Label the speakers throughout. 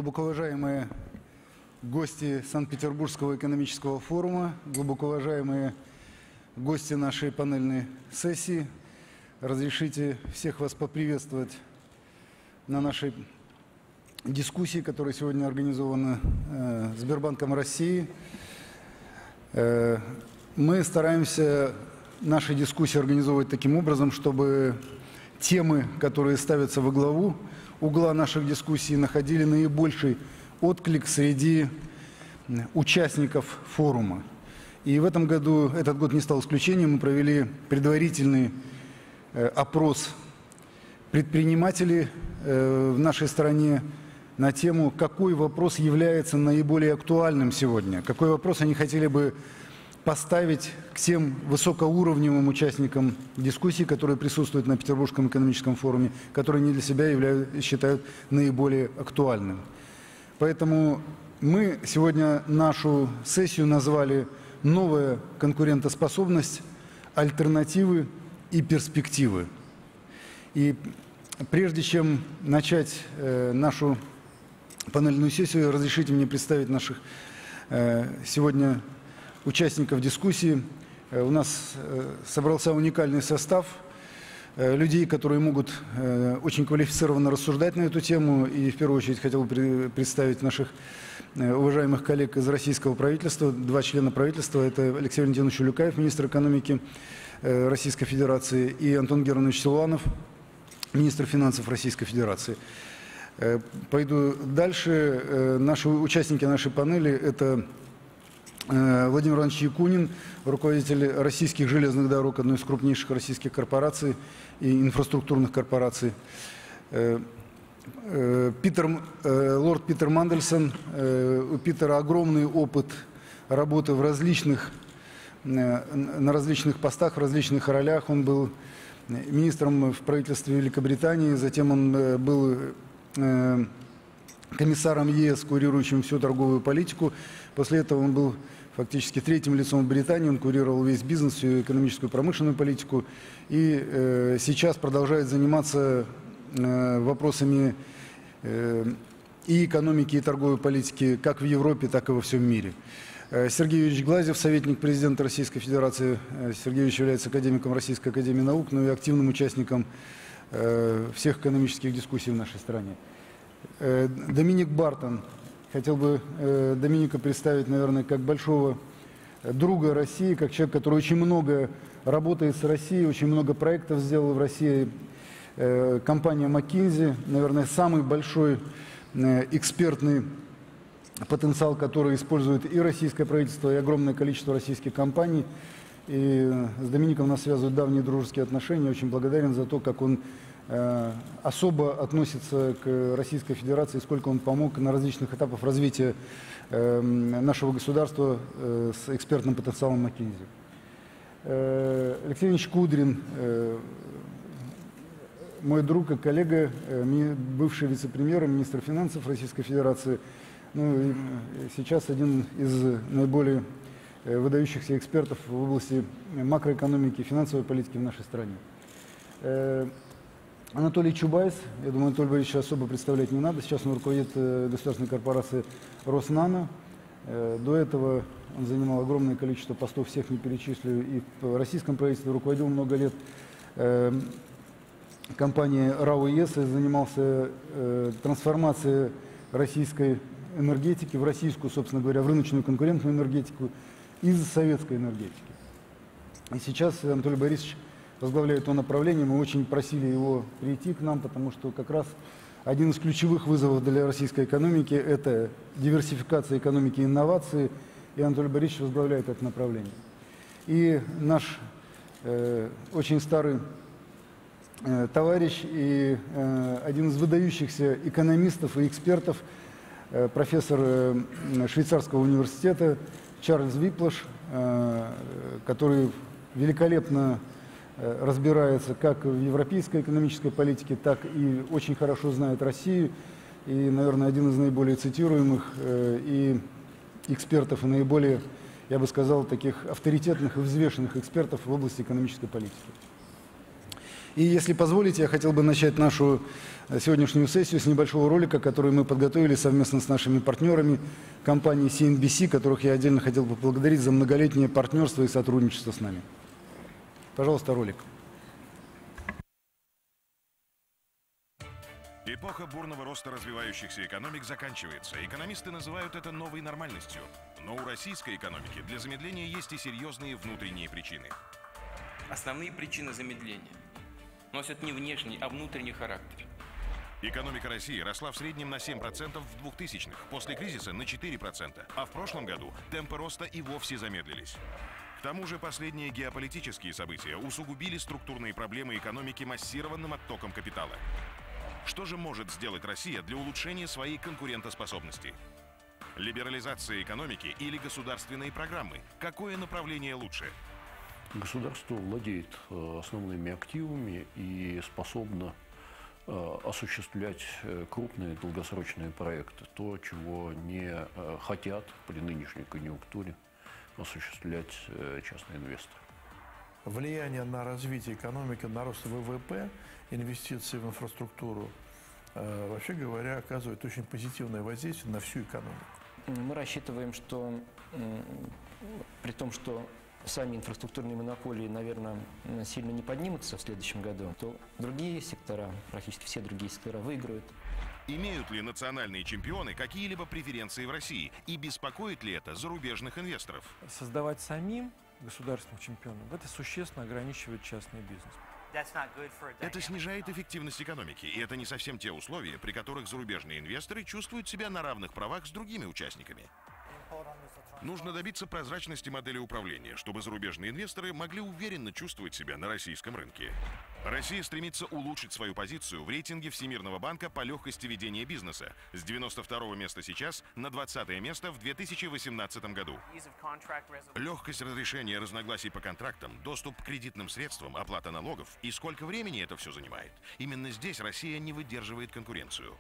Speaker 1: Глубоко уважаемые гости Санкт-Петербургского экономического форума, глубоко уважаемые гости нашей панельной сессии, разрешите всех вас поприветствовать на нашей дискуссии, которая сегодня организована Сбербанком России. Мы стараемся наши дискуссии организовывать таким образом, чтобы темы, которые ставятся во главу угла наших дискуссий, находили наибольший отклик среди участников форума. И в этом году, этот год не стал исключением, мы провели предварительный опрос предпринимателей в нашей стране на тему, какой вопрос является наиболее актуальным сегодня, какой вопрос они хотели бы поставить к тем высокоуровневым участникам дискуссий, которые присутствуют на Петербургском экономическом форуме, которые они для себя считают наиболее актуальным. Поэтому мы сегодня нашу сессию назвали «Новая конкурентоспособность, альтернативы и перспективы». И прежде чем начать нашу панельную сессию, разрешите мне представить наших сегодня участников дискуссии. У нас собрался уникальный состав людей, которые могут очень квалифицированно рассуждать на эту тему. И в первую очередь хотел бы представить наших уважаемых коллег из российского правительства, два члена правительства. Это Алексей Валентинович Улюкаев, министр экономики Российской Федерации, и Антон Германович Силуанов, министр финансов Российской Федерации. Пойду дальше. Наши участники нашей панели – это Владимир Иванович Якунин, руководитель российских железных дорог, одной из крупнейших российских корпораций и инфраструктурных корпораций. Лорд Питер Мандельсон. У Питера огромный опыт работы на различных постах, в различных ролях. Он был министром в правительстве Великобритании, затем он был комиссаром ЕС, курирующим всю торговую политику. После этого он был фактически третьим лицом в Британии, он курировал весь бизнес, всю экономическую и промышленную политику. И сейчас продолжает заниматься вопросами и экономики, и торговой политики как в Европе, так и во всем мире. Сергей Юрьевич Глазьев, советник президента Российской Федерации. Сергей Юрьевич является академиком Российской академии наук, но и активным участником всех экономических дискуссий в нашей стране. Доминик Бартон. Хотел бы Доминика представить, наверное, как большого друга России, как человек, который очень много работает с Россией, очень много проектов сделал в России. Компания McKinsey, наверное, самый большой экспертный потенциал, который использует и российское правительство, и огромное количество российских компаний. И с Домиником нас связывают давние дружеские отношения. Очень благодарен за то, как он особо относится к Российской Федерации, сколько он помог на различных этапах развития нашего государства с экспертным потенциалом McKinsey. Алексей Ильич Кудрин, мой друг и коллега, бывший вице-премьер, министр финансов Российской Федерации, ну, и сейчас один из наиболее выдающихся экспертов в области макроэкономики и финансовой политики в нашей стране. Анатолий Чубайс, я думаю, Анатолий Борисович особо представлять не надо, сейчас он руководит государственной корпорацией Роснано. До этого он занимал огромное количество постов, всех не перечислю, и в российском правительстве руководил много лет компанией РАО ЕС, занимался трансформацией российской энергетики в российскую, собственно говоря, в рыночную конкурентную энергетику из советской энергетики. И сейчас Анатолий Борисович возглавляет то направление. Мы очень просили его прийти к нам, потому что как раз один из ключевых вызовов для российской экономики – это диверсификация экономики и инновации, и Анатолий Борисович возглавляет это направление. И наш очень старый товарищ и один из выдающихся экономистов и экспертов, профессор швейцарского университета Чарльз Виплаш, который великолепно разбирается как в европейской экономической политике, так и очень хорошо знает Россию. И, наверное, один из наиболее цитируемых и экспертов, и наиболее, я бы сказал, таких авторитетных и взвешенных экспертов в области экономической политики. И если позволите, я хотел бы начать нашу сегодняшнюю сессию с небольшого ролика, который мы подготовили совместно с нашими партнерами компании CNBC, которых я отдельно хотел бы поблагодарить за многолетнее партнерство и сотрудничество с нами. Пожалуйста, ролик.
Speaker 2: Эпоха бурного роста развивающихся экономик заканчивается. Экономисты называют это новой нормальностью. Но у российской экономики для замедления есть и серьезные внутренние причины.
Speaker 3: Основные причины замедления носят не внешний, а внутренний характер.
Speaker 2: Экономика России росла в среднем на 7% в 2000-х, после кризиса на 4%, а в прошлом году темпы роста и вовсе замедлились. К тому же последние геополитические события усугубили структурные проблемы экономики массированным оттоком капитала. Что же может сделать Россия для улучшения своей конкурентоспособности? Либерализация экономики или государственные программы? Какое направление лучше?
Speaker 4: Государство владеет основными активами и способно осуществлять крупные долгосрочные проекты. То, чего не хотят при нынешней конъюнктуре осуществлять частные инвесторы.
Speaker 5: Влияние на развитие экономики, на рост ВВП, инвестиции в инфраструктуру, вообще говоря, оказывает очень позитивное воздействие на всю экономику.
Speaker 6: Мы рассчитываем, что при том, что сами инфраструктурные монополии, наверное, сильно не поднимутся в следующем году, то другие сектора, практически все другие сектора выиграют.
Speaker 2: Имеют ли национальные чемпионы какие-либо преференции в России? И беспокоит ли это зарубежных инвесторов?
Speaker 7: Создавать самим государственных чемпионов – это существенно ограничивает частный бизнес.
Speaker 2: Это снижает эффективность экономики, и это не совсем те условия, при которых зарубежные инвесторы чувствуют себя на равных правах с другими участниками. Нужно добиться прозрачности модели управления, чтобы зарубежные инвесторы могли уверенно чувствовать себя на российском рынке. Россия стремится улучшить свою позицию в рейтинге Всемирного банка по легкости ведения бизнеса с 92-го места сейчас на 20-е место в 2018 году. Легкость разрешения разногласий по контрактам, доступ к кредитным средствам, оплата налогов и сколько времени это все занимает. Именно здесь Россия не выдерживает конкуренцию.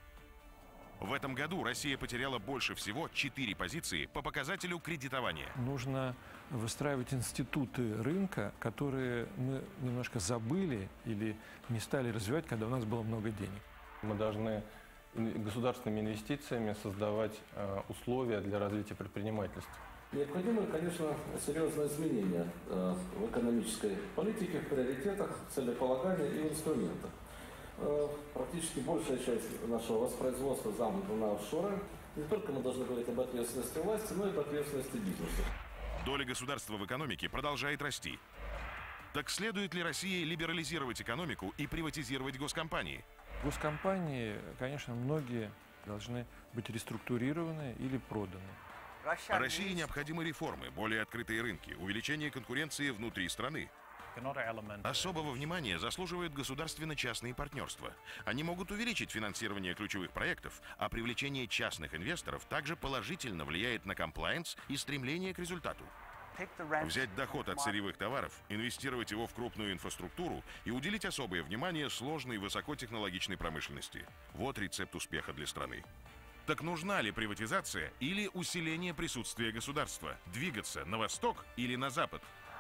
Speaker 2: В этом году Россия потеряла больше всего 4 позиции по показателю кредитования.
Speaker 7: Нужно выстраивать институты рынка, которые мы немножко забыли или не стали развивать, когда у нас было много денег.
Speaker 8: Мы должны государственными инвестициями создавать условия для развития предпринимательства.
Speaker 9: Необходимо, конечно, серьезное изменение в экономической политике, в приоритетах, целеполагании и в инструментах. Практически большая часть нашего воспроизводства замкнута на офшоры. Не только мы должны говорить об ответственности власти, но и об ответственности бизнеса.
Speaker 2: Доля государства в экономике продолжает расти. Так следует ли России либерализировать экономику и приватизировать госкомпании?
Speaker 7: Госкомпании, конечно, многие должны быть реструктурированы или проданы.
Speaker 2: России необходимы реформы, более открытые рынки, увеличение конкуренции внутри страны. Особого внимания заслуживают государственно-частные партнерства. Они могут увеличить финансирование ключевых проектов, а привлечение частных инвесторов также положительно влияет на комплаенс и стремление к результату. Взять доход от сырьевых товаров, инвестировать его в крупную инфраструктуру и уделить особое внимание сложной и высокотехнологичной промышленности. Вот рецепт успеха для страны. Так нужна ли приватизация или усиление присутствия государства? Двигаться на восток или на запад?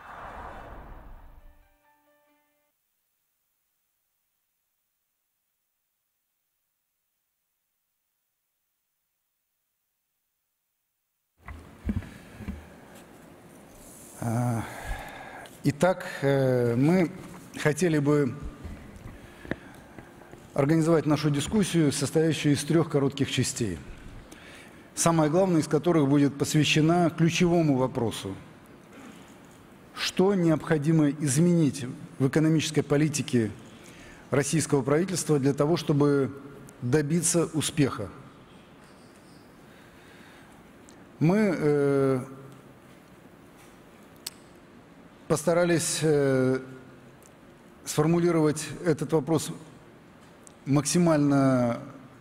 Speaker 1: Итак, мы хотели бы организовать нашу дискуссию, состоящую из 3 коротких частей. Самая главная из которых будет посвящена ключевому вопросу. Что необходимо изменить в экономической политике российского правительства для того, чтобы добиться успеха? Мы постарались сформулировать этот вопрос максимально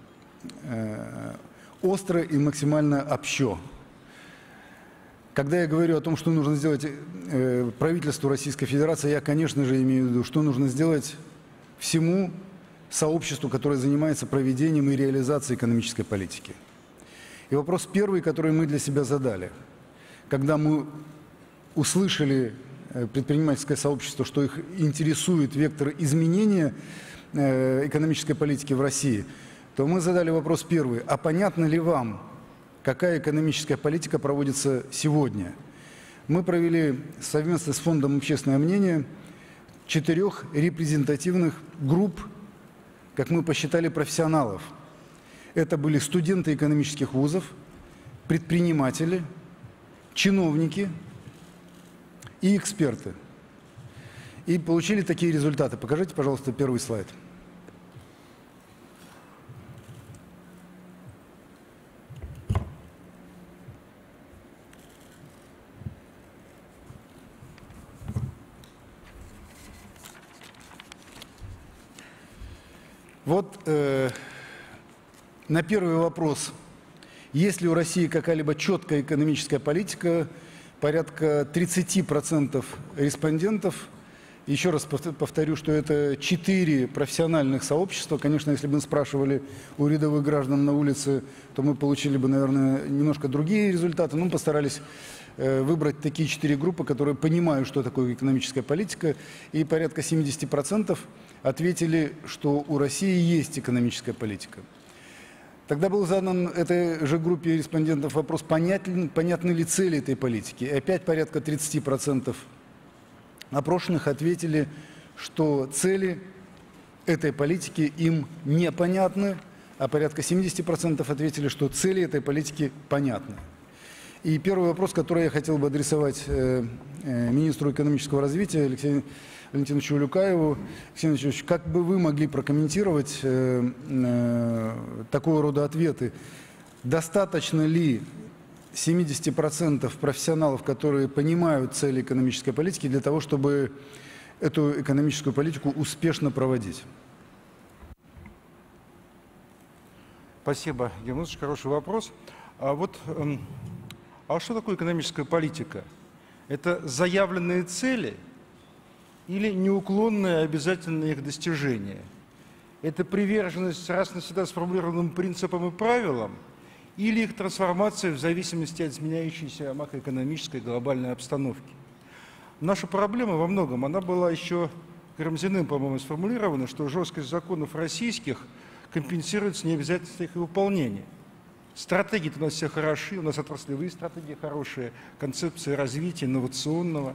Speaker 1: остро и максимально общо. Когда я говорю о том, что нужно сделать правительству Российской Федерации, я, конечно же, имею в виду, что нужно сделать всему сообществу, которое занимается проведением и реализацией экономической политики. И вопрос первый, который мы для себя задали, когда мы услышали предпринимательское сообщество, что их интересует вектор изменения экономической политики в России, то мы задали вопрос первый. А понятно ли вам, какая экономическая политика проводится сегодня? Мы провели совместно с Фондом «Общественное мнение» 4 репрезентативных групп, как мы посчитали, профессионалов. Это были студенты экономических вузов, предприниматели, чиновники и эксперты. И получили такие результаты. Покажите, пожалуйста, первый слайд. Вот на первый вопрос, есть ли у России какая-либо четкая экономическая политика, порядка 30% респондентов, еще раз повторю, что это 4 профессиональных сообщества. Конечно, если бы мы спрашивали у рядовых граждан на улице, то мы получили бы, наверное, немножко другие результаты. Но мы постарались выбрать такие 4 группы, которые понимают, что такое экономическая политика, и порядка 70% ответили, что у России есть экономическая политика. Тогда был задан этой же группе респондентов вопрос, понятны ли цели этой политики. И опять порядка 30% опрошенных ответили, что цели этой политики им непонятны, а порядка 70% ответили, что цели этой политики понятны. И первый вопрос, который я хотел бы адресовать министру экономического развития Алексею Валентиновичу Улюкаеву. Алексей Валентинович, как бы вы могли прокомментировать такого рода ответы? Достаточно ли 70% профессионалов, которые понимают цели экономической политики, для того, чтобы эту экономическую политику успешно проводить?
Speaker 10: Спасибо, Герман Ильич, хороший вопрос. А что такое экономическая политика? Это заявленные цели или неуклонное обязательное их достижение? Это приверженность раз навсегда сформулированным принципам и правилам или их трансформация в зависимости от изменяющейся макроэкономической глобальной обстановки? Наша проблема во многом, она была еще Карамзиным, по-моему, сформулирована, что жесткость законов российских компенсируется необязательностью их выполнения. Стратегии-то у нас все хороши, у нас отраслевые стратегии хорошие, концепции развития инновационного,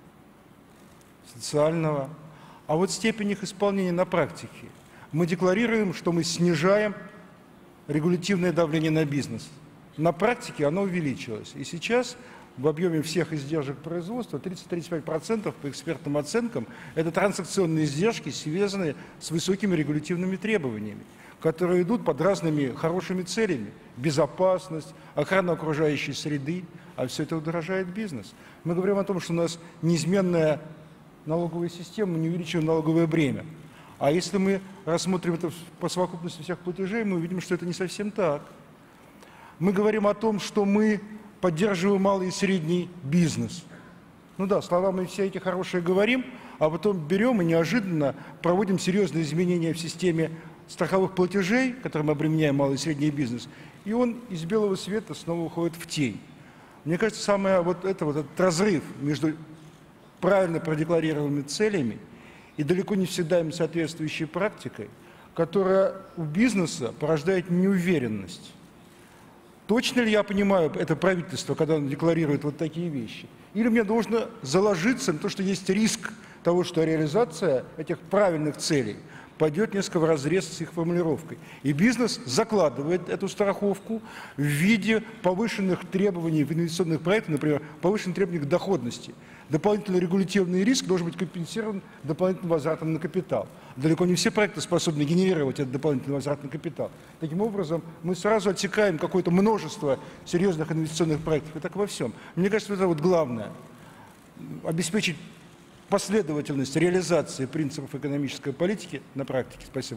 Speaker 10: социального. А вот степень их исполнения на практике. Мы декларируем, что мы снижаем регулятивное давление на бизнес. На практике оно увеличилось. И сейчас в объеме всех издержек производства 30-35% по экспертным оценкам это транзакционные издержки, связанные с высокими регулятивными требованиями, которые идут под разными хорошими целями. Безопасность, охрана окружающей среды, а все это удорожает бизнес. Мы говорим о том, что у нас неизменная налоговая система, не увеличиваем налоговое бремя. А если мы рассмотрим это по совокупности всех платежей, мы увидим, что это не совсем так. Мы говорим о том, что мы поддерживаем малый и средний бизнес. Ну да, слова мы все эти хорошие говорим, а потом берем и неожиданно проводим серьезные изменения в системе страховых платежей, которым обременяем малый и средний бизнес, и он из белого света снова уходит в тень. Мне кажется, самое этот разрыв между правильно продекларированными целями и далеко не всегда им соответствующей практикой, которая у бизнеса порождает неуверенность. Точно ли я понимаю это правительство, когда оно декларирует вот такие вещи? Или мне должно заложиться на то, что есть риск того, что реализация этих правильных целей пойдет несколько вразрез с их формулировкой. И бизнес закладывает эту страховку в виде повышенных требований в инвестиционных проектах, например, повышенных требований к доходности. Дополнительный регулятивный риск должен быть компенсирован дополнительным возвратом на капитал. Далеко не все проекты способны генерировать этот дополнительный возвратный капитал. Таким образом, мы сразу отсекаем какое-то множество серьезных инвестиционных проектов. И так во всем. Мне кажется, это вот главное. Обеспечить последовательность реализации принципов экономической политики на практике. Спасибо.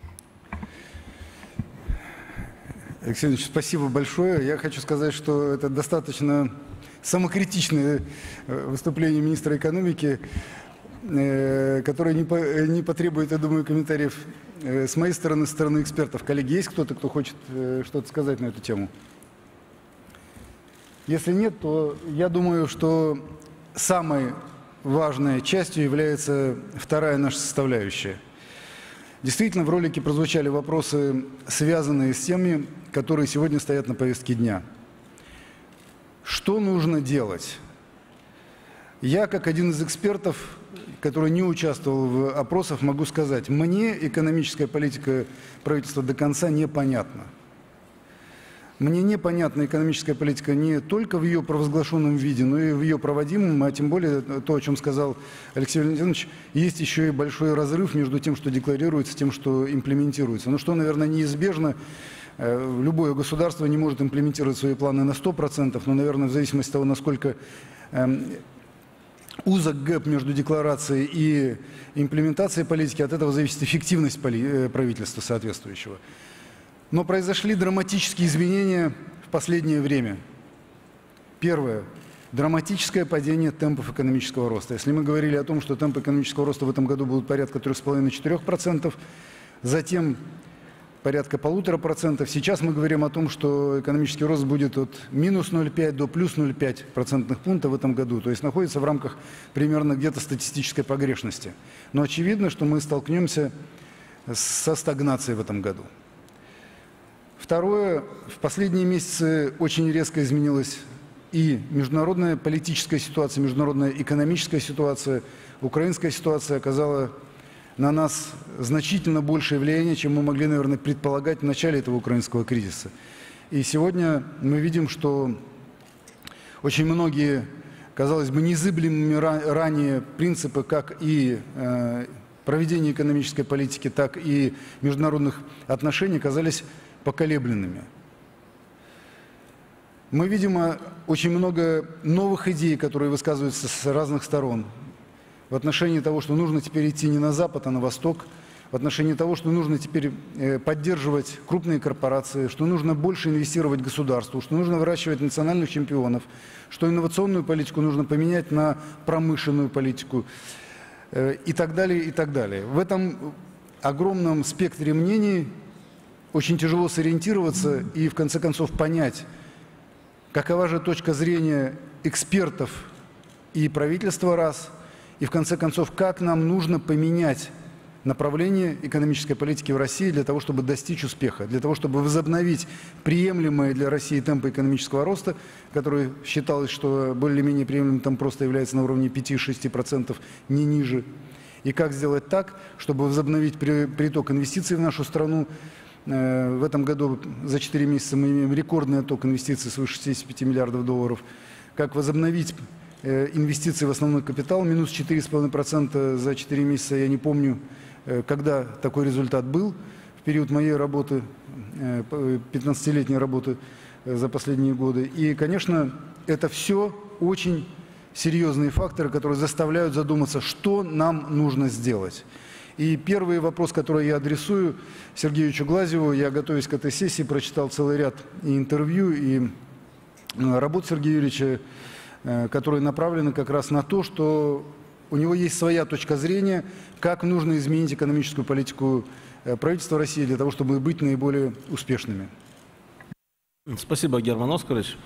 Speaker 1: Алексей Ильич, спасибо большое. Я хочу сказать, что это достаточно самокритичное выступление министра экономики, которое не потребует, я думаю, комментариев с моей стороны, со стороны экспертов. Коллеги, есть кто-то, кто хочет что-то сказать на эту тему? Если нет, то я думаю, что самой важной частью является вторая наша составляющая. Действительно, в ролике прозвучали вопросы, связанные с теми, которые сегодня стоят на повестке дня. Что нужно делать? Я, как один из экспертов, который не участвовал в опросах, могу сказать, мне экономическая политика правительства до конца непонятна. Мне непонятна экономическая политика не только в ее провозглашенном виде, но и в ее проводимом, а тем более то, о чем сказал Алексей Валентинович, есть еще и большой разрыв между тем, что декларируется, и тем, что имплементируется. Но что, наверное, неизбежно, любое государство не может имплементировать свои планы на 100%, но, наверное, в зависимости от того, насколько узок гэп между декларацией и имплементацией политики, от этого зависит эффективность правительства соответствующего. Но произошли драматические изменения в последнее время. Первое. Драматическое падение темпов экономического роста. Если мы говорили о том, что темпы экономического роста в этом году будут порядка 3,5–4%, затем порядка 1,5%, сейчас мы говорим о том, что экономический рост будет от минус 0,5 до плюс 0,5 процентных пунктов в этом году. То есть находится в рамках примерно где-то статистической погрешности. Но очевидно, что мы столкнемся со стагнацией в этом году. Второе, в последние месяцы очень резко изменилась и международная политическая ситуация, международная экономическая ситуация. Украинская ситуация оказала на нас значительно большее влияние, чем мы могли, наверное, предполагать в начале этого украинского кризиса. И сегодня мы видим, что очень многие, казалось бы, незыблемыми ранее принципы, как и проведения экономической политики, так и международных отношений, оказались поколебленными. Мы видим очень много новых идей, которые высказываются с разных сторон. В отношении того, что нужно теперь идти не на запад, а на восток. В отношении того, что нужно теперь поддерживать крупные корпорации, что нужно больше инвестировать государству, что нужно выращивать национальных чемпионов, что инновационную политику нужно поменять на промышленную политику и так далее, и так далее. В этом огромном спектре мнений очень тяжело сориентироваться и, в конце концов, понять, какова же точка зрения экспертов и правительства раз, и, в конце концов, как нам нужно поменять направление экономической политики в России для того, чтобы достичь успеха, для того, чтобы возобновить приемлемые для России темпы экономического роста, который считалось, что более-менее приемлемым там просто является на уровне 5–6%, не ниже. И как сделать так, чтобы возобновить приток инвестиций в нашу страну. В этом году за 4 месяца мы имеем рекордный отток инвестиций свыше 65 миллиардов долларов. Как возобновить инвестиции в основной капитал, минус 4,5% за 4 месяца, я не помню, когда такой результат был в период моей работы, 15-летней работы за последние годы. И, конечно, это все очень серьезные факторы, которые заставляют задуматься, что нам нужно сделать. И первый вопрос, который я адресую Сергею Глазьеву, я, готовясь к этой сессии, прочитал целый ряд и интервью, и работ Сергея Юрьевича, которые направлены как раз на то, что у него есть своя точка зрения, как нужно изменить экономическую политику правительства России для того, чтобы быть наиболее успешными.
Speaker 11: Спасибо, Герман Оскарович.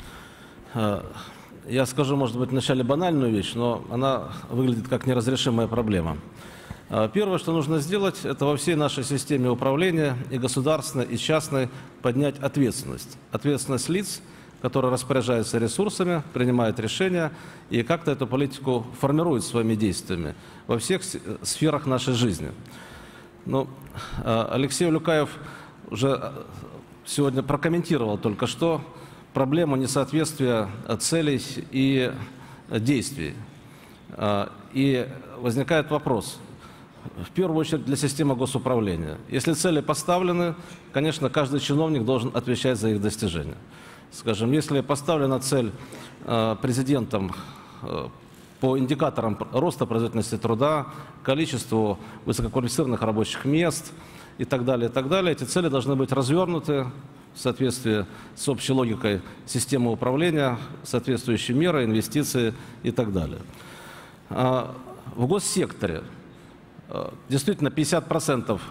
Speaker 11: Я скажу, может быть, вначале банальную вещь, но она выглядит как неразрешимая проблема. Первое, что нужно сделать, это во всей нашей системе управления, и государственной, и частной, поднять ответственность. Ответственность лиц, которые распоряжаются ресурсами, принимают решения и как-то эту политику формируют своими действиями во всех сферах нашей жизни. Ну, Алексей Улюкаев уже сегодня прокомментировал только что проблему несоответствия целей и действий. И возникает вопрос. В первую очередь для системы госуправления. Если цели поставлены, конечно, каждый чиновник должен отвечать за их достижение. Скажем, если поставлена цель президентом по индикаторам роста производительности труда, количеству высококвалифицированных рабочих мест и так далее, эти цели должны быть развернуты в соответствии с общей логикой системы управления, соответствующие меры, инвестиции и так далее. В госсекторе действительно 50%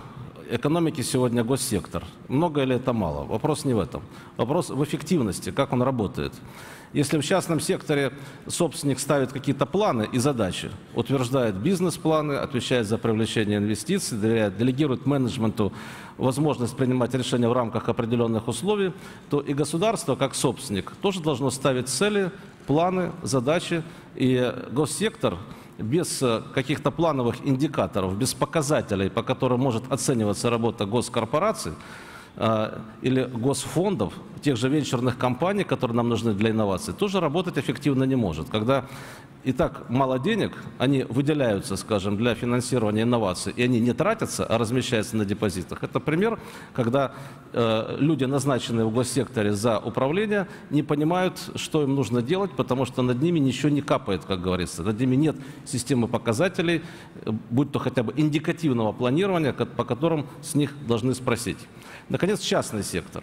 Speaker 11: экономики сегодня госсектор. Много или это мало? Вопрос не в этом. Вопрос в эффективности, как он работает. Если в частном секторе собственник ставит какие-то планы и задачи, утверждает бизнес-планы, отвечает за привлечение инвестиций, делегирует менеджменту возможность принимать решения в рамках определенных условий, то и государство, как собственник, тоже должно ставить цели, планы, задачи. И госсектор без каких-то плановых индикаторов, без показателей, по которым может оцениваться работа госкорпораций, или госфондов, тех же венчурных компаний, которые нам нужны для инноваций, тоже работать эффективно не может. Когда и так мало денег, они выделяются, скажем, для финансирования инноваций, и они не тратятся, а размещаются на депозитах. Это пример, когда люди, назначенные в госсекторе за управление, не понимают, что им нужно делать, потому что над ними ничего не капает, как говорится. Над ними нет системы показателей, будь то хотя бы индикативного планирования, по которым с них должны спросить. Наконец, частный сектор.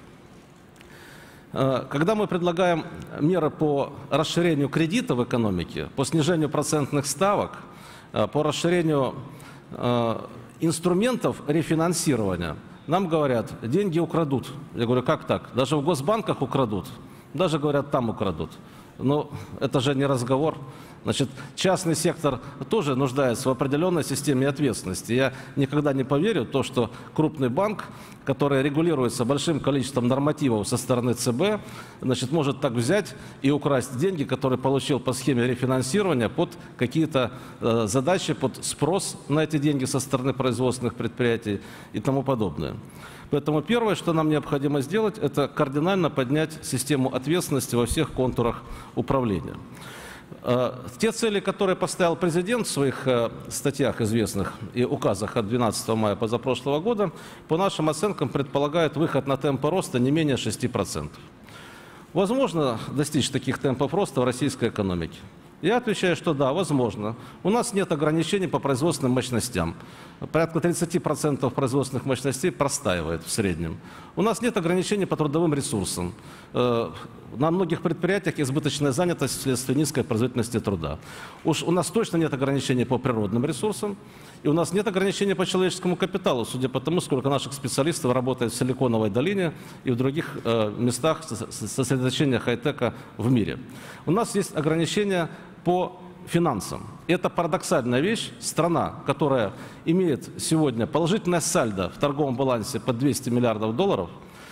Speaker 11: Когда мы предлагаем меры по расширению кредита в экономике, по снижению процентных ставок, по расширению инструментов рефинансирования, нам говорят, деньги украдут. Я говорю, как так? Даже в госбанках украдут, даже, говорят, там украдут. Но это же не разговор. Значит, частный сектор тоже нуждается в определенной системе ответственности. Я никогда не поверю в то, что крупный банк, который регулируется большим количеством нормативов со стороны ЦБ, значит, может так взять и украсть деньги, которые получил по схеме рефинансирования под какие-то задачи, под спрос на эти деньги со стороны производственных предприятий и тому подобное. Поэтому первое, что нам необходимо сделать, это кардинально поднять систему ответственности во всех контурах управления. Те цели, которые поставил президент в своих статьях известных и указах от 12 мая позапрошлого года, по нашим оценкам предполагают выход на темпы роста не менее 6%. Возможно достичь таких темпов роста в российской экономике? Я отвечаю, что да, возможно. У нас нет ограничений по производственным мощностям. Порядка 30% производственных мощностей простаивает в среднем. У нас нет ограничений по трудовым ресурсам. На многих предприятиях избыточная занятость вследствие низкой производительности труда. Уж у нас точно нет ограничений по природным ресурсам. И у нас нет ограничений по человеческому капиталу, судя по тому, сколько наших специалистов работает в Силиконовой долине и в других местах сосредоточения хай-тека в мире. У нас есть ограничения по финансам. И это парадоксальная вещь. Страна, которая имеет сегодня положительное сальдо в торговом балансе под 200 миллиардов долларов,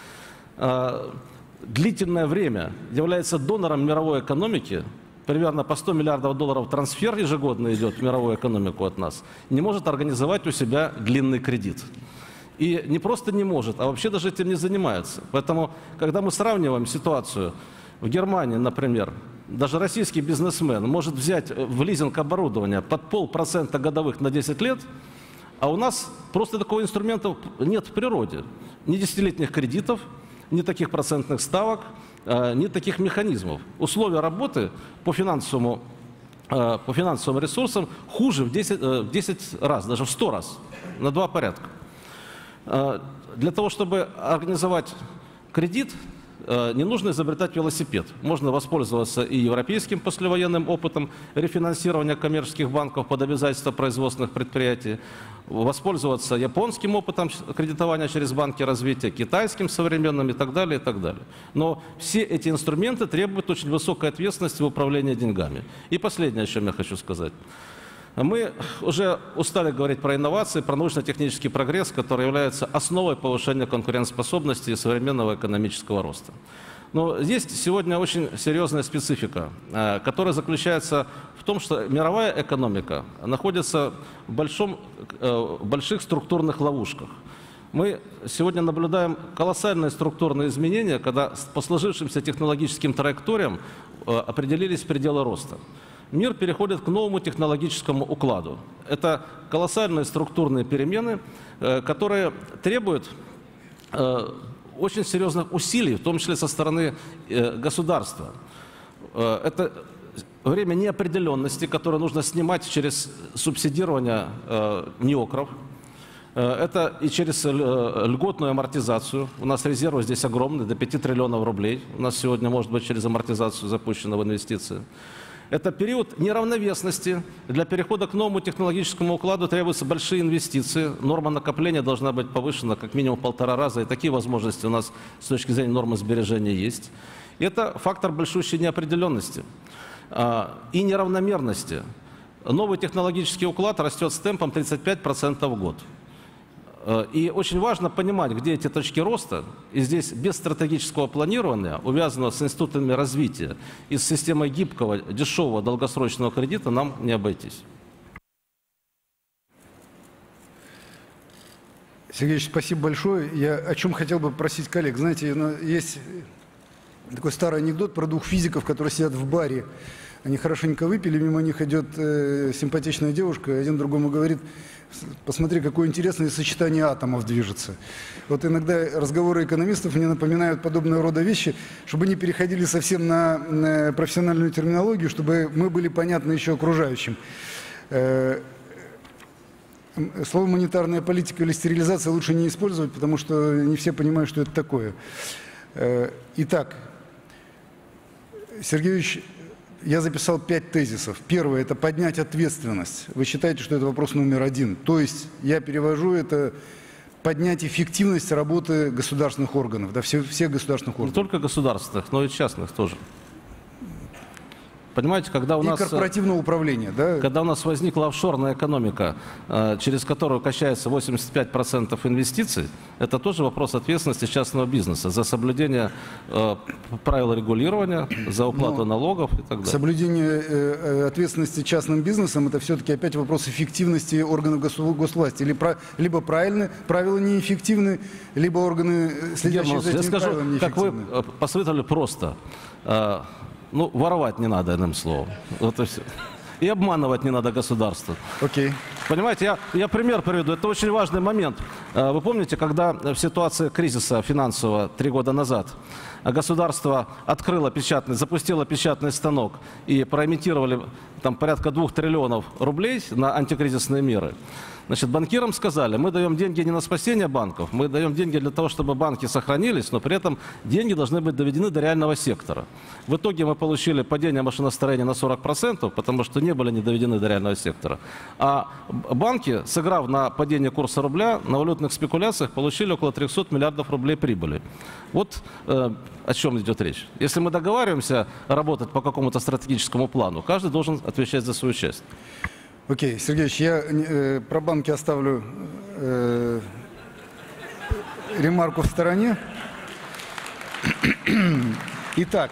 Speaker 11: длительное время является донором мировой экономики, примерно по 100 миллиардов долларов трансфер ежегодно идет в мировую экономику от нас, не может организовать у себя длинный кредит. И не просто не может, а вообще даже этим не занимается. Поэтому, когда мы сравниваем ситуацию в Германии, например, даже российский бизнесмен может взять в лизинг оборудование под 0,5% годовых на 10 лет, а у нас просто такого инструмента нет в природе. Ни десятилетних кредитов, ни таких процентных ставок, ни таких механизмов. Условия работы по финансовым ресурсам хуже в 10 раз, даже в 100 раз, на 2 порядка. Для того, чтобы организовать кредит, не нужно изобретать велосипед. Можно воспользоваться и европейским послевоенным опытом рефинансирования коммерческих банков под обязательства производственных предприятий, воспользоваться японским опытом кредитования через банки развития, китайским современным и так далее, и так далее. Но все эти инструменты требуют очень высокой ответственности в управлении деньгами. И последнее, о чем я хочу сказать. Мы уже устали говорить про инновации, про научно-технический прогресс, который является основой повышения конкурентоспособности и современного экономического роста. Но есть сегодня очень серьезная специфика, которая заключается в том, что мировая экономика находится в больших структурных ловушках. Мы сегодня наблюдаем колоссальные структурные изменения, когда по сложившимся технологическим траекториям определились пределы роста. Мир переходит к новому технологическому укладу. Это колоссальные структурные перемены, которые требуют очень серьезных усилий, в том числе со стороны государства. Это время неопределенности, которое нужно снимать через субсидирование неокров. Это и через льготную амортизацию. У нас резервы здесь огромные, до 5 триллионов рублей. У нас сегодня может быть через амортизацию запущено в инвестиции. Это период неравновесности. Для перехода к новому технологическому укладу требуются большие инвестиции. Норма накопления должна быть повышена как минимум в 1,5 раза. И такие возможности у нас с точки зрения нормы сбережения есть. Это фактор большущей неопределенности и неравномерности. Новый технологический уклад растет с темпом 35% в год. И очень важно понимать, где эти точки роста. И здесь без стратегического планирования, увязанного с институтами развития и с системой гибкого, дешевого, долгосрочного кредита, нам не обойтись.
Speaker 1: Сергеевич, спасибо большое. Я о чем хотел бы просить коллег. Знаете, есть такой старый анекдот про двух физиков, которые сидят в баре. Они хорошенько выпили, мимо них идет симпатичная девушка, и один другому говорит: посмотри, какое интересное сочетание атомов движется. Вот иногда разговоры экономистов мне напоминают подобного рода вещи, чтобы не переходили совсем на профессиональную терминологию, чтобы мы были понятны еще окружающим. Слово «монетарная политика» или «стерилизация» лучше не использовать, потому что не все понимают, что это такое. Итак, Сергей Ильич, я записал 5 тезисов. Первое – это поднять ответственность. Вы считаете, что это вопрос номер 1. То есть я перевожу это поднять эффективность работы государственных органов, да, всех государственных органов.
Speaker 11: Не только государственных, но и частных тоже. Понимаете, когда у нас...
Speaker 1: И корпоративного управления, да?
Speaker 11: Когда у нас возникла офшорная экономика, через которую качается 85% инвестиций, это тоже вопрос ответственности частного бизнеса за соблюдение правил регулирования, за уплату налогов и так далее.
Speaker 1: Соблюдение ответственности частным бизнесом – это все-таки опять вопрос эффективности органов госвласти. Либо правила неэффективны, либо органы, следящие за этими правилами, неэффективны.
Speaker 11: Как вы посоветовали просто... Ну, воровать не надо, одним словом. Вот и все. И обманывать не надо государство.
Speaker 1: Окей.
Speaker 11: Понимаете, я пример приведу. Это очень важный момент. Вы помните, когда в ситуации кризиса финансового 3 года назад государство запустило печатный станок и проэмитировали там порядка 2 триллионов рублей на антикризисные меры. Значит, банкирам сказали: мы даем деньги не на спасение банков, мы даем деньги для того, чтобы банки сохранились, но при этом деньги должны быть доведены до реального сектора. В итоге мы получили падение машиностроения на 40%, потому что не были не доведены до реального сектора. А банки, сыграв на падение курса рубля, на валютных спекуляциях, получили около 300 миллиардов рублей прибыли. Вот о чем идет речь. Если мы договариваемся работать по какому-то стратегическому плану, каждый должен отвечать за свою часть.
Speaker 1: Окей, Сергеевич, я про банки оставлю ремарку в стороне. Итак,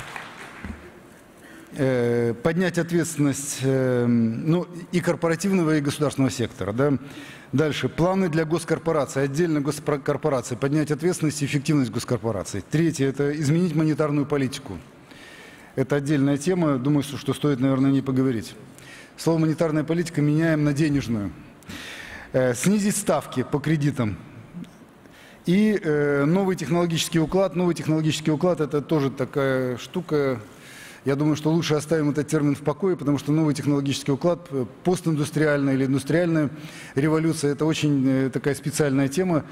Speaker 1: поднять ответственность и корпоративного, и государственного сектора. Да? Дальше. Планы для госкорпораций. Отдельно госкорпорации. Поднять ответственность и эффективность госкорпораций. Третье – это изменить монетарную политику. Это отдельная тема. Думаю, что стоит, наверное, о ней поговорить. Слово «монетарная политика» меняем на денежную. Снизить ставки по кредитам. И новый технологический уклад. Новый технологический уклад – это тоже такая штука. Я думаю, что лучше оставим этот термин в покое, потому что новый технологический уклад, постиндустриальная или индустриальная революция – это очень такая специальная тема.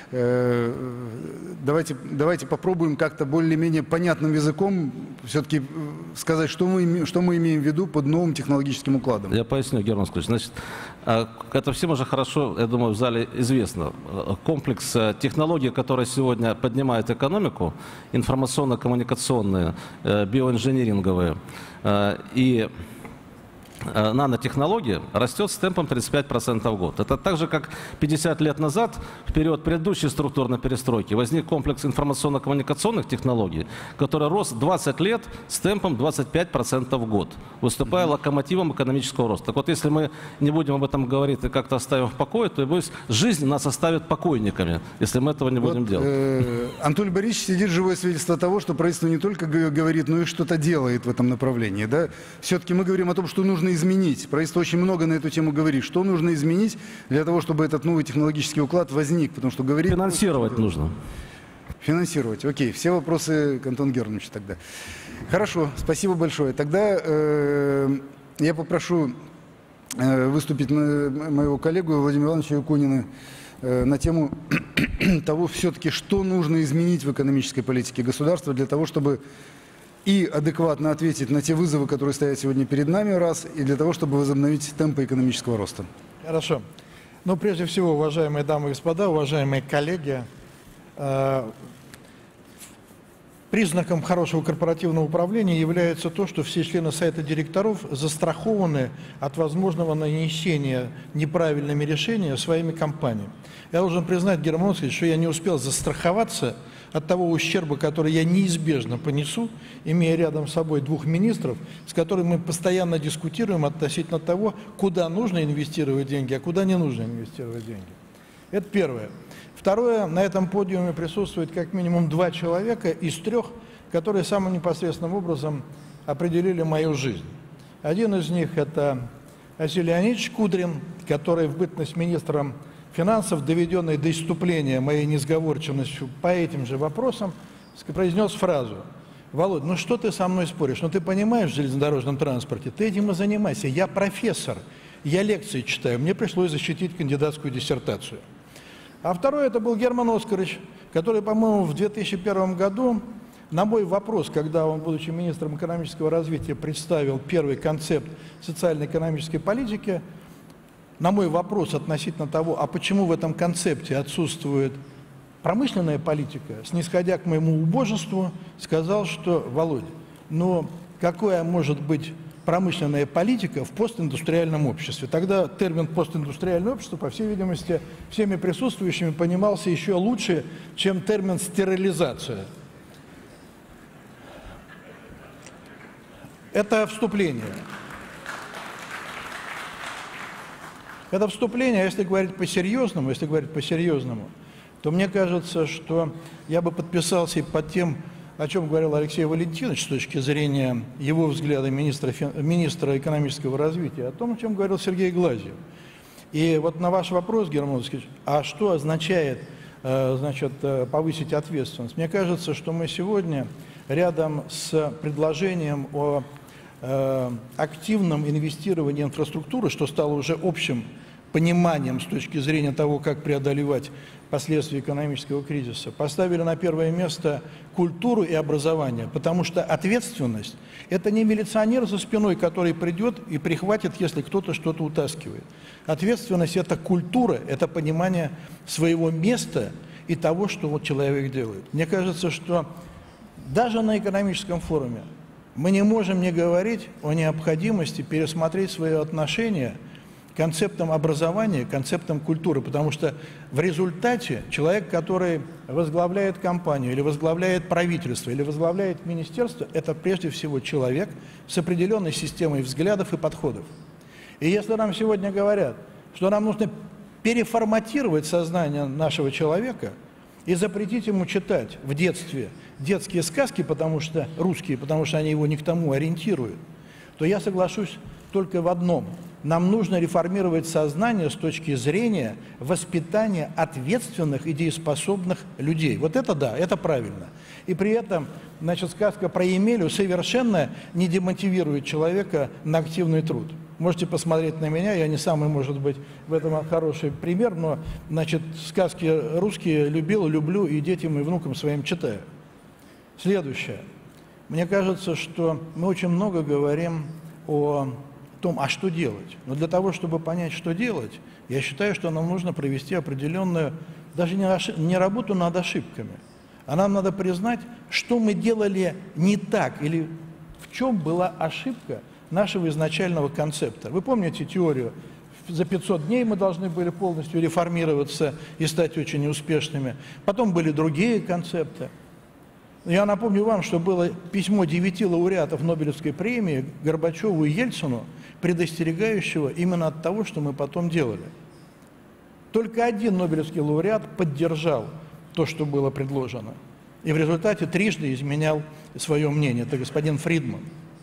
Speaker 1: Давайте попробуем как-то более-менее понятным языком все-таки сказать, что мы имеем в виду под новым технологическим укладом.
Speaker 11: Я поясню, Герман Оскарович. Значит, это всем уже хорошо, я думаю, в зале известно. Комплекс технологий, которые сегодня поднимают экономику, информационно-коммуникационные, биоинжиниринговые и нанотехнологии, растет с темпом 35% в год. Это так же, как 50 лет назад, в период предыдущей структурной перестройки, возник комплекс информационно-коммуникационных технологий, который рос 20 лет с темпом 25% в год, выступая локомотивом экономического роста. Так вот, если мы не будем об этом говорить и как-то оставим в покое, то жизнь нас оставит покойниками, если мы этого не будем делать.
Speaker 1: Анатолий Борисович сидит живое свидетельство того, что правительство не только говорит, но и что-то делает в этом направлении. Да? Все-таки мы говорим о том, что нужно изменить. Правительство очень много на эту тему говорит. Что нужно изменить для того, чтобы этот новый технологический уклад возник? Потому что говорить...
Speaker 11: Финансировать нужно.
Speaker 1: Финансировать. Окей. Все вопросы к Антону Германовичу тогда. Хорошо. Спасибо большое. Тогда я попрошу выступить моего коллегу Владимира Ивановича Якунина на тему того, все-таки, что нужно изменить в экономической политике государства для того, чтобы и адекватно ответить на те вызовы, которые стоят сегодня перед нами, раз, и для того, чтобы возобновить темпы экономического роста.
Speaker 5: Хорошо. Ну, прежде всего, уважаемые дамы и господа, уважаемые коллеги, признаком хорошего корпоративного управления является то, что все члены Совета директоров застрахованы от возможного нанесения неправильными решениями своими компаниями. Я должен признать, Герман Оскарович, что я не успел застраховаться от того ущерба, который я неизбежно понесу, имея рядом с собой двух министров, с которыми мы постоянно дискутируем относительно того, куда нужно инвестировать деньги, а куда не нужно инвестировать деньги. Это первое. Второе, на этом подиуме присутствует как минимум 2 человека из 3, которые самым непосредственным образом определили мою жизнь. Один из них – это Василий Леонидович Кудрин, который в бытность министром финансов, доведенный до исступления моей несговорчивостью по этим же вопросам, произнес фразу: «Володь, ну что ты со мной споришь? Ну ты понимаешь в железнодорожном транспорте, ты этим и занимайся. Я профессор, я лекции читаю, мне пришлось защитить кандидатскую диссертацию». А второй – это был Герман Оскарович, который, по-моему, в 2001 году на мой вопрос, когда он, будучи министром экономического развития, представил первый концепт социально-экономической политики, на мой вопрос относительно того, а почему в этом концепте отсутствует промышленная политика, снисходя к моему убожеству, сказал, что: «Володя, ну какая может быть промышленная политика в постиндустриальном обществе?» Тогда термин «постиндустриальное общество», по всей видимости, всеми присутствующими понимался еще лучше, чем термин «стерилизация». Это вступление. Это вступление, а если говорить по-серьезному, то мне кажется, что я бы подписался и под тем, о чем говорил Алексей Валентинович с точки зрения его взгляда министра экономического развития, о том, о чем говорил Сергей Глазьев. И вот на ваш вопрос, Герман Оскарович, а что означает, значит, повысить ответственность? Мне кажется, что мы сегодня рядом с предложением о активном инвестировании в инфраструктуру, что стало уже общим пониманием с точки зрения того, как преодолевать последствия экономического кризиса, поставили на первое место культуру и образование, потому что ответственность – это не милиционер за спиной, который придет и прихватит, если кто-то что-то утаскивает. Ответственность – это культура, это понимание своего места и того, что вот человек делает. Мне кажется, что даже на экономическом форуме мы не можем не говорить о необходимости пересмотреть свое отношение к концептам образования, к концептам культуры, потому что в результате человек, который возглавляет компанию, или возглавляет правительство, или возглавляет министерство, это прежде всего человек с определенной системой взглядов и подходов. И если нам сегодня говорят, что нам нужно переформатировать сознание нашего человека и запретить ему читать в детстве детские сказки, потому что русские, потому что они его не к тому ориентируют, то я соглашусь только в одном. Нам нужно реформировать сознание с точки зрения воспитания ответственных и дееспособных людей. Вот это да, это правильно. И при этом, значит, сказка про Емелю совершенно не демотивирует человека на активный труд. Можете посмотреть на меня, я не самый, может быть, в этом хороший пример, но, значит, сказки русские любил, люблю и детям и внукам своим читаю. Следующее. Мне кажется, что мы очень много говорим о том, а что делать. Но для того, чтобы понять, что делать, я считаю, что нам нужно провести определенную, даже не работу над ошибками, а нам надо признать, что мы делали не так, или в чем была ошибка нашего изначального концепта. Вы помните теорию? За 500 дней мы должны были полностью реформироваться и стать очень успешными. Потом были другие концепты. Я напомню вам, что было письмо 9 лауреатов Нобелевской премии Горбачеву и Ельцину, предостерегающего именно от того, что мы потом делали. Только один Нобелевский лауреат поддержал то, что было предложено. И в результате трижды изменял свое мнение. Это господин Фридман.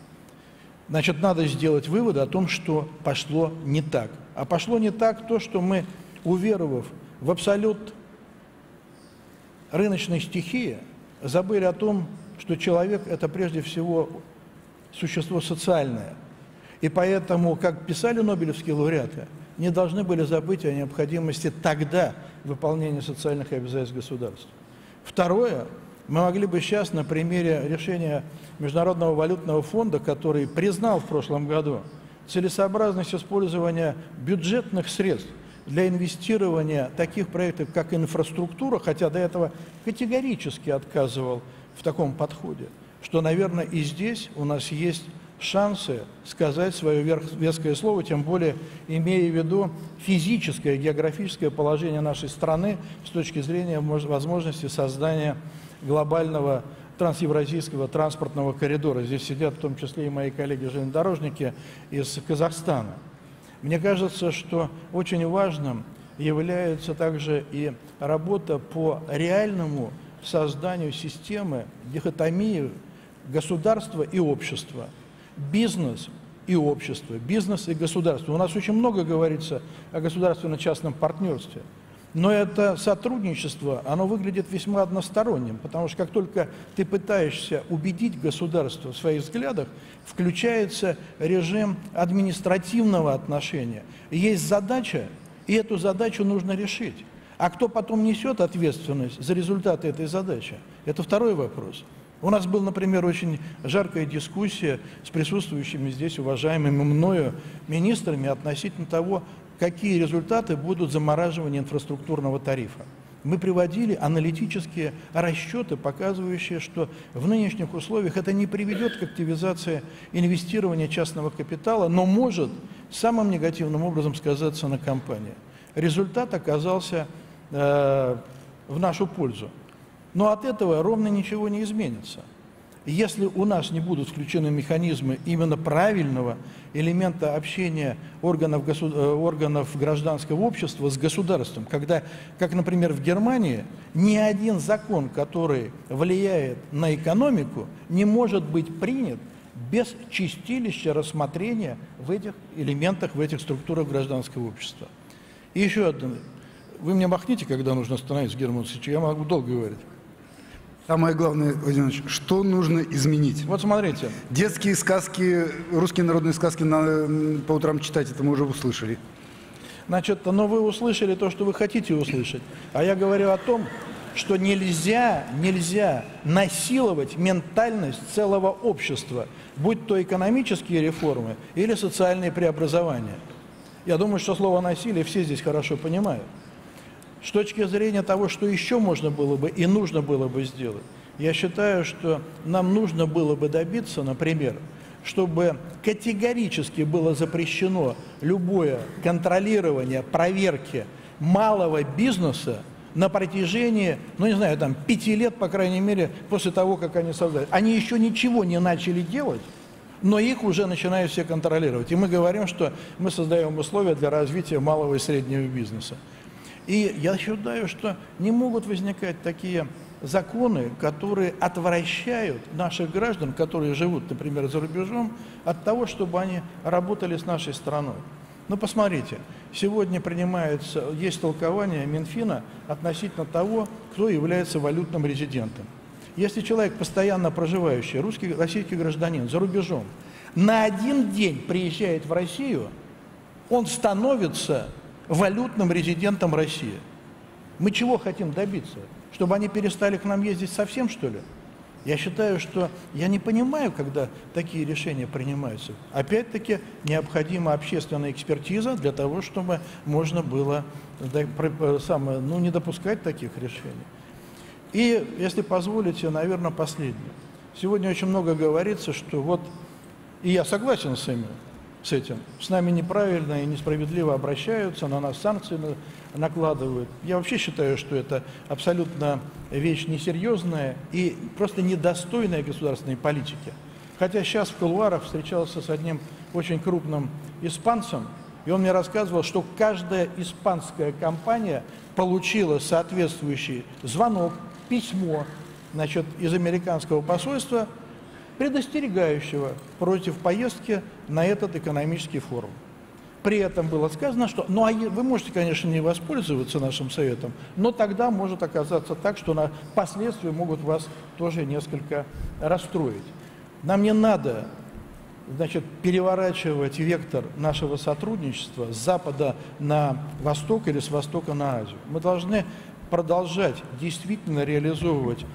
Speaker 5: Значит, надо сделать выводы о том, что пошло не так. А пошло не так то, что мы, уверовав в абсолют рыночной стихии, забыли о том, что человек – это прежде всего существо социальное. И поэтому, как писали нобелевские лауреаты, не должны были забыть о необходимости тогда выполнения социальных обязательств государства. Второе, Мы могли бы сейчас на примере решения Международного валютного фонда, который признал в прошлом году целесообразность использования бюджетных средств для инвестирования таких проектов, как инфраструктура, хотя до этого категорически отказывал в таком подходе, что, наверное, и здесь у нас есть шансы сказать свое веское слово, тем более имея в виду физическое, географическое положение нашей страны с точки зрения возможности создания глобального трансевразийского транспортного коридора. Здесь сидят в том числе и мои коллеги-железнодорожники из Казахстана. Мне кажется, что очень важным является также и работа по реальному созданию системы дихотомии государства и общества, бизнес и общество, бизнес и государство. У нас очень много говорится о государственно-частном партнерстве. Но это сотрудничество, оно выглядит весьма односторонним, потому что как только ты пытаешься убедить государство в своих взглядах, включается режим административного отношения. Есть задача, и эту задачу нужно решить. А кто потом несет ответственность за результаты этой задачи? Это второй вопрос. У нас была, например, очень жаркая дискуссия с присутствующими здесь уважаемыми мною министрами относительно того, какие результаты будут замораживания инфраструктурного тарифа. Мы приводили аналитические расчеты, показывающие, что в нынешних условиях это не приведет к активизации инвестирования частного капитала, но может самым негативным образом сказаться на компании. Результат оказался в нашу пользу. Но от этого ровно ничего не изменится. Если у нас не будут включены механизмы именно правильного элемента общения органов гражданского общества с государством, когда, как, например, в Германии, ни один закон, который влияет на экономику, не может быть принят без чистилища рассмотрения в этих элементах, в этих структурах гражданского общества. И еще одно. Вы мне махните, когда нужно остановиться, Герман Васильевич, я могу долго говорить.
Speaker 1: Самое главное, Владимир Ильич, что нужно изменить?
Speaker 5: Вот смотрите.
Speaker 1: Детские сказки, русские народные сказки по утрам читать, это мы уже услышали.
Speaker 5: Значит, но вы услышали то, что вы хотите услышать. А я говорю о том, что нельзя насиловать ментальность целого общества, будь то экономические реформы или социальные преобразования. Я думаю, что слово «насилие» все здесь хорошо понимают. С точки зрения того, что еще можно было бы и нужно было бы сделать, я считаю, что нам нужно было бы добиться, например, чтобы категорически было запрещено любое контролирование, проверки малого бизнеса на протяжении, ну не знаю, там 5 лет, по крайней мере, после того, как они создали. Они еще ничего не начали делать, но их уже начинают все контролировать. И мы говорим, что мы создаем условия для развития малого и среднего бизнеса. И я считаю, что не могут возникать такие законы, которые отвращают наших граждан, которые живут, например, за рубежом, от того, чтобы они работали с нашей страной. Ну, посмотрите, сегодня есть толкование Минфина относительно того, кто является валютным резидентом. Если человек, постоянно проживающий, российский гражданин, за рубежом, на один день приезжает в Россию, он становится валютным резидентом России. Мы чего хотим добиться? Чтобы они перестали к нам ездить совсем, что ли? Я считаю, что я не понимаю, когда такие решения принимаются. Опять-таки, необходима общественная экспертиза для того, чтобы можно было не допускать таких решений. И, если позволите, наверное, последнее. Сегодня очень много говорится, что вот, и я согласен с этим, с нами неправильно и несправедливо обращаются, на нас санкции накладывают. Я вообще считаю, что это абсолютно вещь несерьезная и просто недостойная государственной политики. Хотя сейчас в кулуарах встречался с одним очень крупным испанцем, и он мне рассказывал, что каждая испанская компания получила соответствующий звонок, письмо, из американского посольства, предостерегающего против поездки на этот экономический форум. При этом было сказано, что вы можете, конечно, не воспользоваться нашим советом, но тогда может оказаться так, что последствия могут вас тоже несколько расстроить. Нам не надо, переворачивать вектор нашего сотрудничества с запада на восток или с востока на Азию. Мы должны продолжать действительно реализовывать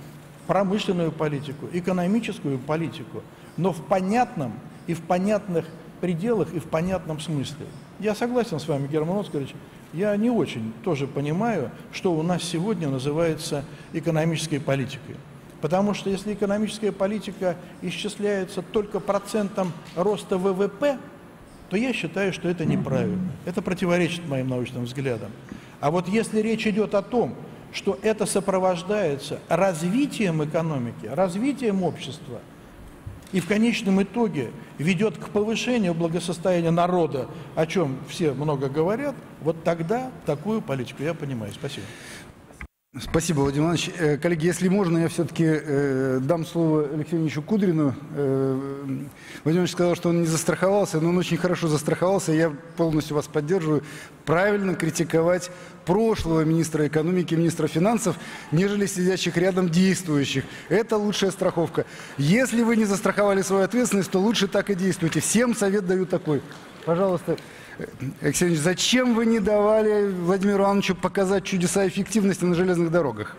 Speaker 5: промышленную политику, экономическую политику, но в понятном и в понятных пределах и в понятном смысле. Я согласен с вами, Герман Оскарович, я не очень тоже понимаю, что у нас сегодня называется экономической политикой. Потому что если экономическая политика исчисляется только процентом роста ВВП, то я считаю, что это неправильно. Это противоречит моим научным взглядам. А вот если речь идет о том, что это сопровождается развитием экономики, развитием общества, и в конечном итоге ведет к повышению благосостояния народа, о чем все много говорят, вот тогда такую политику я понимаю. Спасибо.
Speaker 1: Спасибо, Владимир Иванович. Коллеги, если можно, я все-таки дам слово Алексею Ильичу Кудрину. Владимир Иванович сказал, что он не застраховался, но он очень хорошо застраховался. Я полностью вас поддерживаю. Правильно критиковать прошлого министра экономики, министра финансов, нежели сидящих рядом действующих. Это лучшая страховка. Если вы не застраховали свою ответственность, то лучше так и действуйте. Всем совет даю такой. Пожалуйста. Алексей Ильич, зачем вы не давали Владимиру Ивановичу показать чудеса эффективности на железных дорогах?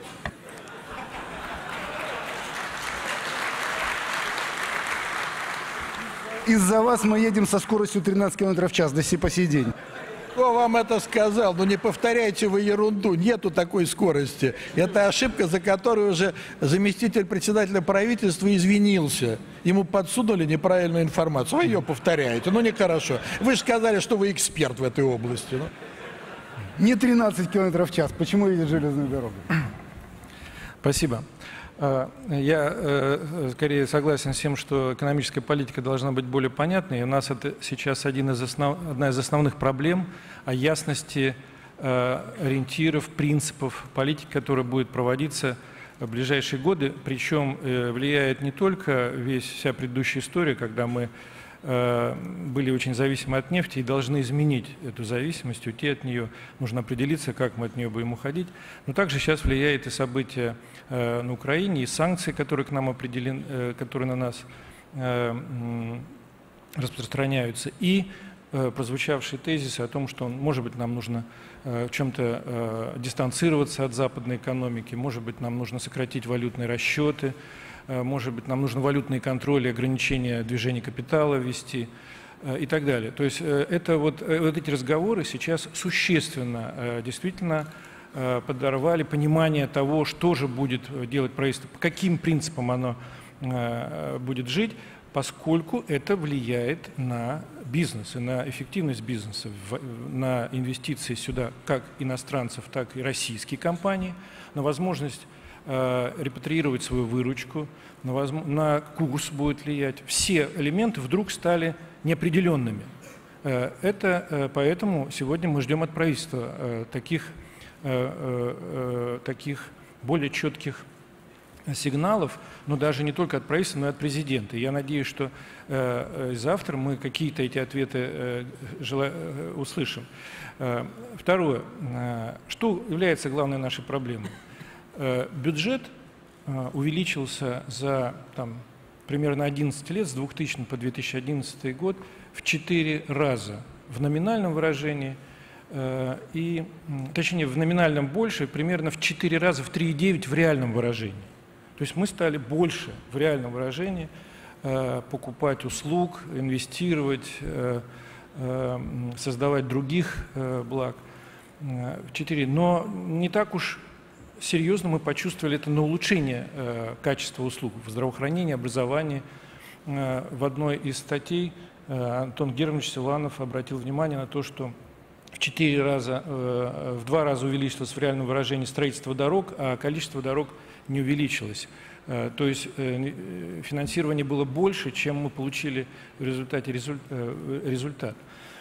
Speaker 1: Из-за вас мы едем со скоростью 13 км в час по сей день.
Speaker 5: Кто вам это сказал? Ну не повторяйте вы ерунду, нету такой скорости. Это ошибка, за которую уже заместитель председателя правительства извинился. Ему подсунули неправильную информацию. Вы ее повторяете, ну нехорошо. Вы же сказали, что вы эксперт в этой области. Ну.
Speaker 1: Не 13 км в час. Почему едет железная дорога?
Speaker 7: Спасибо. Я скорее согласен с тем, что экономическая политика должна быть более понятной. И у нас это сейчас одна из основных проблем о ясности ориентиров, принципов политики, которая будет проводиться в ближайшие годы. Причем влияет не только вся предыдущая история, когда мы были очень зависимы от нефти и должны изменить эту зависимость, уйти от нее, нужно определиться, как мы от нее будем уходить. Но также сейчас влияет и события на Украине, и санкции, которые к нам определены, которые на нас распространяются, и прозвучавшие тезисы о том, что, может быть, нам нужно в чем-то дистанцироваться от западной экономики, может быть, нам нужно сократить валютные расчеты, может быть, нам нужно валютные контроли, ограничения движения капитала ввести и так далее. То есть это вот эти разговоры сейчас существенно действительно подорвали понимание того, что же будет делать правительство, по каким принципам оно будет жить, поскольку это влияет на бизнес и на эффективность бизнеса, на инвестиции сюда как иностранцев, так и российские компании, на возможность репатриировать свою выручку, на курс будет влиять. Все элементы вдруг стали неопределенными. Это поэтому сегодня мы ждем от правительства таких более четких сигналов, но даже не только от правительства, но и от президента. Я надеюсь, что завтра мы какие-то эти ответы услышим. Второе. Что является главной нашей проблемой? Бюджет увеличился за примерно 11 лет, с 2000 по 2011 год, в 4 раза в номинальном выражении, точнее в номинальном больше, примерно в 4 раза, в 3,9 в реальном выражении. То есть мы стали больше в реальном выражении покупать услуг, инвестировать, создавать других благ. Но не так уж серьезно мы почувствовали это на улучшение качества услуг в здравоохранении, образовании. В одной из статей Антон Германович Силанов обратил внимание на то, что в 2 раза увеличилось в реальном выражении строительство дорог, а количество дорог не увеличилось. То есть финансирование было больше, чем мы получили в результате результат.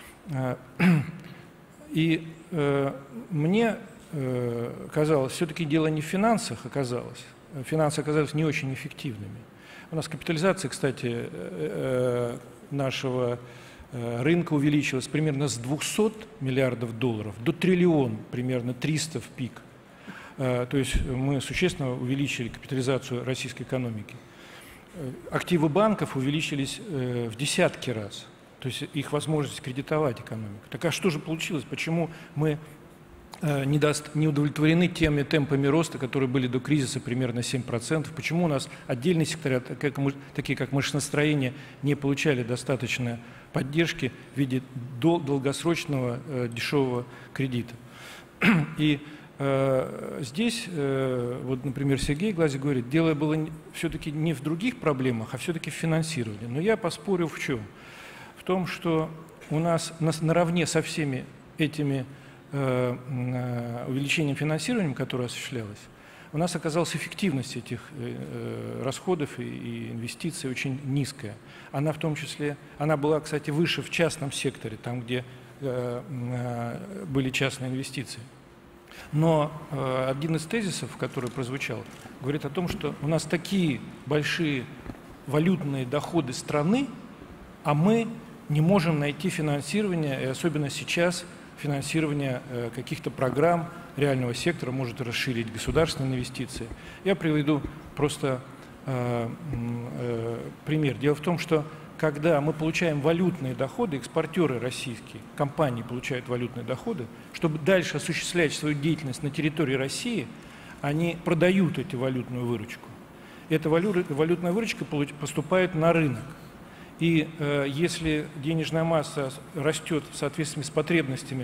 Speaker 7: И мне казалось, все-таки дело не в финансах оказалось. Финансы оказались не очень эффективными. У нас капитализация, кстати, нашего рынка увеличилась примерно с 200 миллиардов долларов до триллиона, примерно 300 в пик. То есть мы существенно увеличили капитализацию российской экономики. Активы банков увеличились в десятки раз, то есть их возможность кредитовать экономику. Так а что же получилось? Почему мы не удовлетворены теми темпами роста, которые были до кризиса, примерно 7%. Почему у нас отдельные сектора, такие как машиностроение, не получали достаточно поддержки в виде долгосрочного дешевого кредита? И здесь, вот, например, Сергей Глазев говорит, дело было все-таки не в других проблемах, а все-таки в финансировании. Но я поспорю в чем? В том, что у нас наравне со всеми этими увеличением финансирования, которое осуществлялось, у нас оказалась эффективность этих расходов и инвестиций очень низкая. Она в том числе, она была, кстати, выше в частном секторе, там, где были частные инвестиции. Но один из тезисов, который прозвучал, говорит о том, что у нас такие большие валютные доходы страны, а мы не можем найти финансирование, и особенно сейчас финансирование каких-то программ реального сектора может расширить государственные инвестиции. Я приведу просто пример. Дело в том, что когда мы получаем валютные доходы, экспортеры российские, компании получают валютные доходы, чтобы дальше осуществлять свою деятельность на территории России, они продают эти валютную выручку. Эта валютная выручка поступает на рынок. И если денежная масса растет в соответствии с потребностями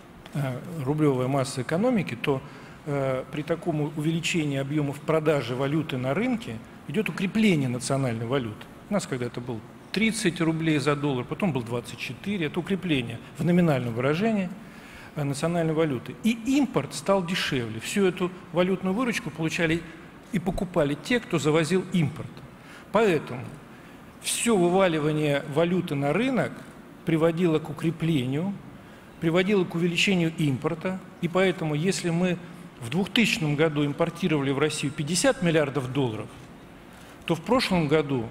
Speaker 7: рублевой массы экономики, то при таком увеличении объемов продажи валюты на рынке идет укрепление национальной валюты. У нас когда-то был 30 рублей за доллар, потом был 24. Это укрепление в номинальном выражении национальной валюты. И импорт стал дешевле. Всю эту валютную выручку получали и покупали те, кто завозил импорт. Поэтому все вываливание валюты на рынок приводило к укреплению, приводило к увеличению импорта. И поэтому, если мы в 2000 году импортировали в Россию 50 миллиардов долларов, то в прошлом году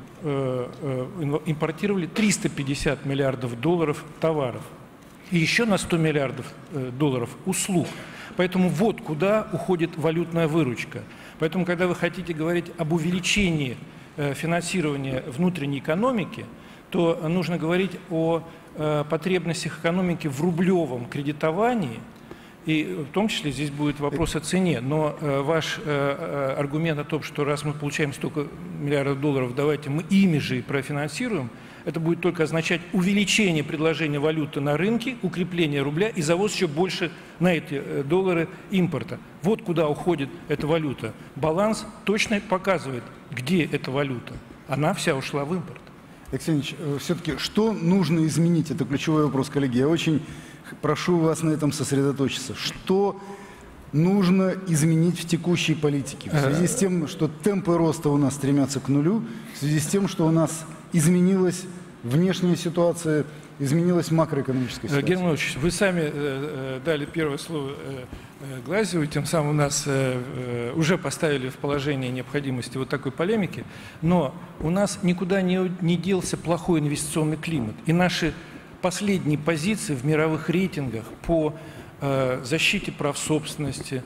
Speaker 7: импортировали 350 миллиардов долларов товаров. И еще на 100 миллиардов долларов услуг. Поэтому вот куда уходит валютная выручка. Поэтому, когда вы хотите говорить об увеличении финансирования внутренней экономики, то нужно говорить о потребностях экономики в рублевом кредитовании, и в том числе здесь будет вопрос о цене. Но ваш аргумент о том, что раз мы получаем столько миллиардов долларов, давайте мы ими же и профинансируем, это будет только означать увеличение предложения валюты на рынке, укрепление рубля и завоз еще больше на эти доллары импорта. Вот куда уходит эта валюта. Баланс точно показывает, где эта валюта. Она вся ушла в импорт.
Speaker 1: Алексей Ильич, все-таки что нужно изменить? Это ключевой вопрос, коллеги. Я очень прошу вас на этом сосредоточиться. Что нужно изменить в текущей политике? В связи с тем, что темпы роста у нас стремятся к нулю, в связи с тем, что у нас изменилась внешняя ситуация, изменилась макроэкономическая ситуация.
Speaker 7: Герман Ильич, вы сами дали первое слово Глазеву, тем самым нас уже поставили в положение необходимости вот такой полемики, но у нас никуда не делся плохой инвестиционный климат. И наши последние позиции в мировых рейтингах по защите прав собственности,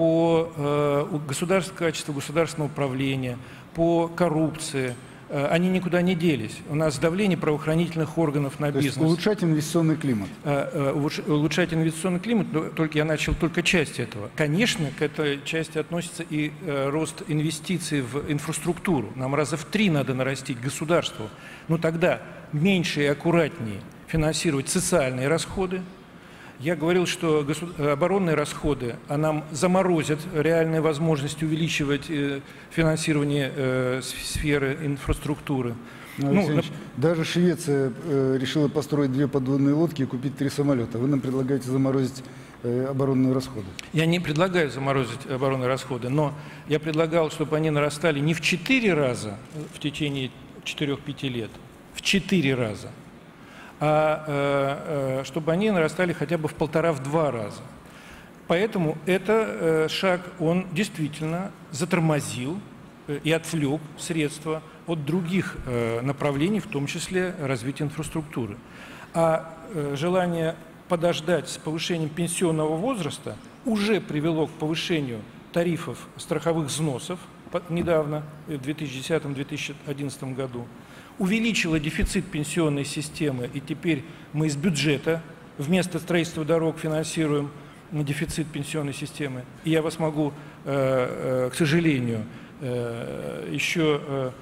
Speaker 7: по качеству государственного управления, по коррупции, они никуда не делись. У нас давление правоохранительных органов на бизнес.
Speaker 1: То есть улучшать инвестиционный климат.
Speaker 7: Улучшать инвестиционный климат, но я начал только часть этого. Конечно, к этой части относится и рост инвестиций в инфраструктуру. Нам раза в 3 надо нарастить государству. Но тогда меньше и аккуратнее финансировать социальные расходы. Я говорил, что оборонные расходы нам заморозят реальные возможности увеличивать финансирование сферы инфраструктуры.
Speaker 1: Даже Швеция решила построить 2 подводные лодки и купить 3 самолета. Вы нам предлагаете заморозить оборонные расходы?
Speaker 7: Я не предлагаю заморозить оборонные расходы, но я предлагал, чтобы они нарастали не в 4 раза в течение 4-5 лет, в 4 раза. А чтобы они нарастали хотя бы в 1,5–2 раза. Поэтому этот шаг, он действительно затормозил и отвлек средства от других направлений, в том числе развития инфраструктуры. А желание подождать с повышением пенсионного возраста уже привело к повышению тарифов страховых взносов недавно, в 2010-2011 году. Увеличила дефицит пенсионной системы, и теперь мы из бюджета вместо строительства дорог финансируем дефицит пенсионной системы. И я вас могу, к сожалению, еще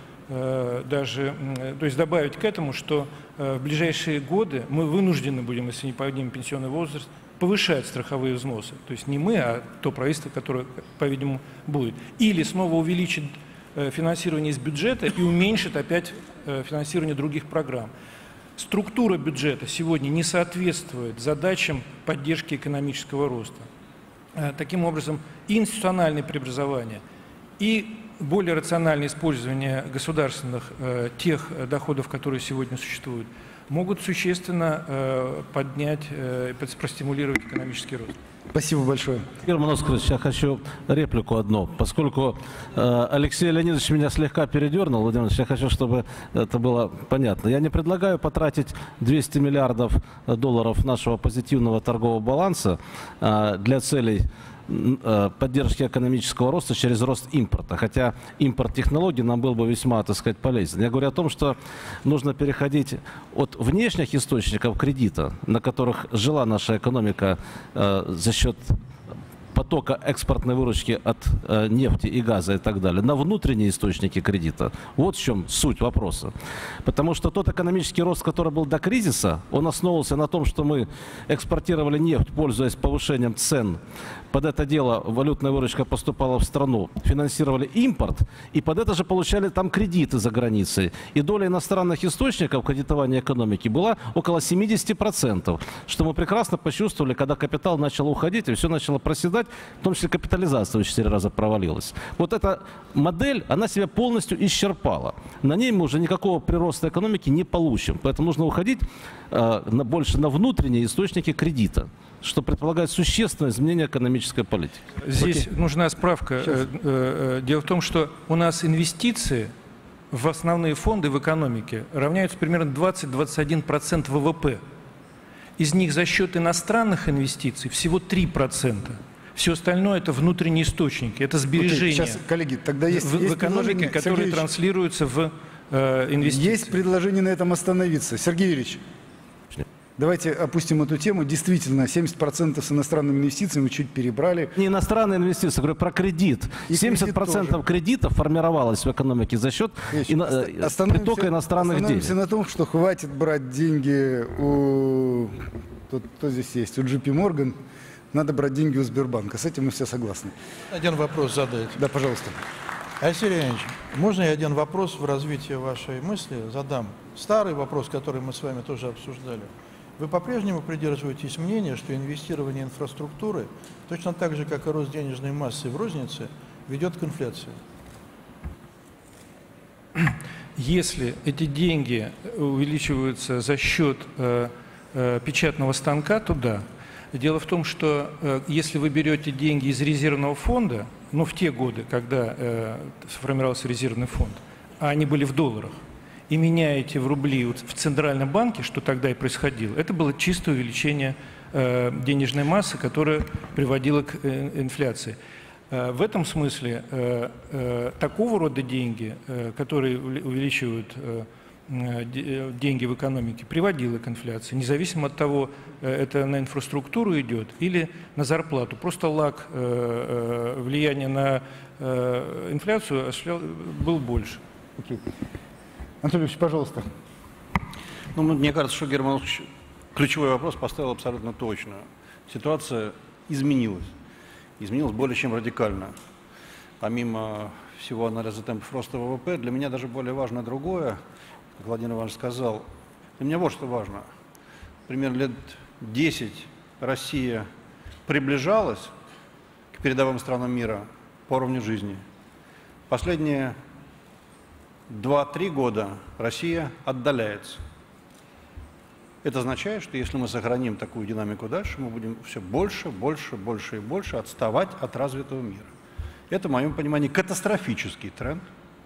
Speaker 7: даже добавить к этому, что в ближайшие годы мы вынуждены будем, если не поднимем пенсионный возраст, повышать страховые взносы. То есть не мы, а то правительство, которое, по-видимому, будет. Или снова увеличить финансирование из бюджета и уменьшить опять финансирование других программ. Структура бюджета сегодня не соответствует задачам поддержки экономического роста. Таким образом, и институциональное преобразование, и более рациональное использование государственных тех доходов, которые сегодня существуют, могут существенно поднять, простимулировать экономический рост.
Speaker 1: Спасибо большое.
Speaker 11: Герман Оскарович, я хочу реплику одну. Поскольку Алексей Леонидович меня слегка передернул, Владимир Ильич, я хочу, чтобы это было понятно. Я не предлагаю потратить 200 миллиардов долларов нашего позитивного торгового баланса для целей поддержки экономического роста через рост импорта. Хотя импорт технологий нам был бы весьма, так сказать, полезен. Я говорю о том, что нужно переходить от внешних источников кредита, на которых жила наша экономика за счет потока экспортной выручки от нефти и газа и так далее, на внутренние источники кредита. Вот в чем суть вопроса. Потому что тот экономический рост, который был до кризиса, он основывался на том, что мы экспортировали нефть, пользуясь повышением цен. Под это дело валютная выручка поступала в страну, финансировали импорт, и под это же получали там кредиты за границей. И доля иностранных источников кредитования экономики была около 70%, что мы прекрасно почувствовали, когда капитал начал уходить, и все начало проседать, в том числе капитализация в 4 раза провалилась. Вот эта модель, она себя полностью исчерпала. На ней мы уже никакого прироста экономики не получим. Поэтому нужно уходить больше на внутренние источники кредита, что предполагает существенное изменение экономической политики.
Speaker 7: Здесь нужна справка. Дело в том, что у нас инвестиции в основные фонды в экономике равняются примерно 20-21% ВВП. Из них за счет иностранных инвестиций всего 3%. Все остальное – это внутренние источники, это сбережения.
Speaker 1: Сейчас, коллеги, тогда есть
Speaker 7: в экономике, которые транслируются в инвестиции.
Speaker 1: Есть предложение на этом остановиться. Сергей Юрьевич, давайте опустим эту тему. Действительно, 70% с иностранными инвестициями чуть перебрали.
Speaker 11: Не иностранные инвестиции, говорю про кредит. 70% кредитов формировалось в экономике за счет притока иностранных денег.
Speaker 1: Остановимся на том, что хватит брать деньги у... Кто здесь есть? У JP Morgan. Надо брать деньги у Сбербанка. С этим мы все согласны.
Speaker 5: Один вопрос задать.
Speaker 1: Да, пожалуйста.
Speaker 5: Алексей Леонидович, можно я один вопрос в развитии вашей мысли задам? Старый вопрос, который мы с вами тоже обсуждали. Вы по-прежнему придерживаетесь мнения, что инвестирование в инфраструктуры, точно так же, как и рост денежной массы в рознице, ведет к инфляции?
Speaker 7: Если эти деньги увеличиваются за счет печатного станка, то да. Дело в том, что если вы берете деньги из резервного фонда, в те годы, когда сформировался резервный фонд, а они были в долларах, и меняете в рубли в Центральном банке, что тогда и происходило, это было чистое увеличение денежной массы, которое приводило к инфляции. В этом смысле такого рода деньги, которые увеличивают деньги в экономике, приводило к инфляции, независимо от того, это на инфраструктуру идет или на зарплату. Просто лаг влияния на инфляцию был больше.
Speaker 1: Окей. Анатолий Ильич, пожалуйста.
Speaker 12: Мне кажется, что Герман Ильич ключевой вопрос поставил абсолютно точно. Ситуация изменилась. Изменилась более чем радикально. Помимо всего анализа темпов роста ВВП, для меня даже более важно другое, как Владимир Иванович сказал. Для меня вот что важно. Примерно лет 10 Россия приближалась к передовым странам мира по уровню жизни. Последние 2-3 года Россия отдаляется. Это означает, что если мы сохраним такую динамику дальше, мы будем все больше, больше, больше и больше отставать от развитого мира. Это, в моем понимании, катастрофический тренд,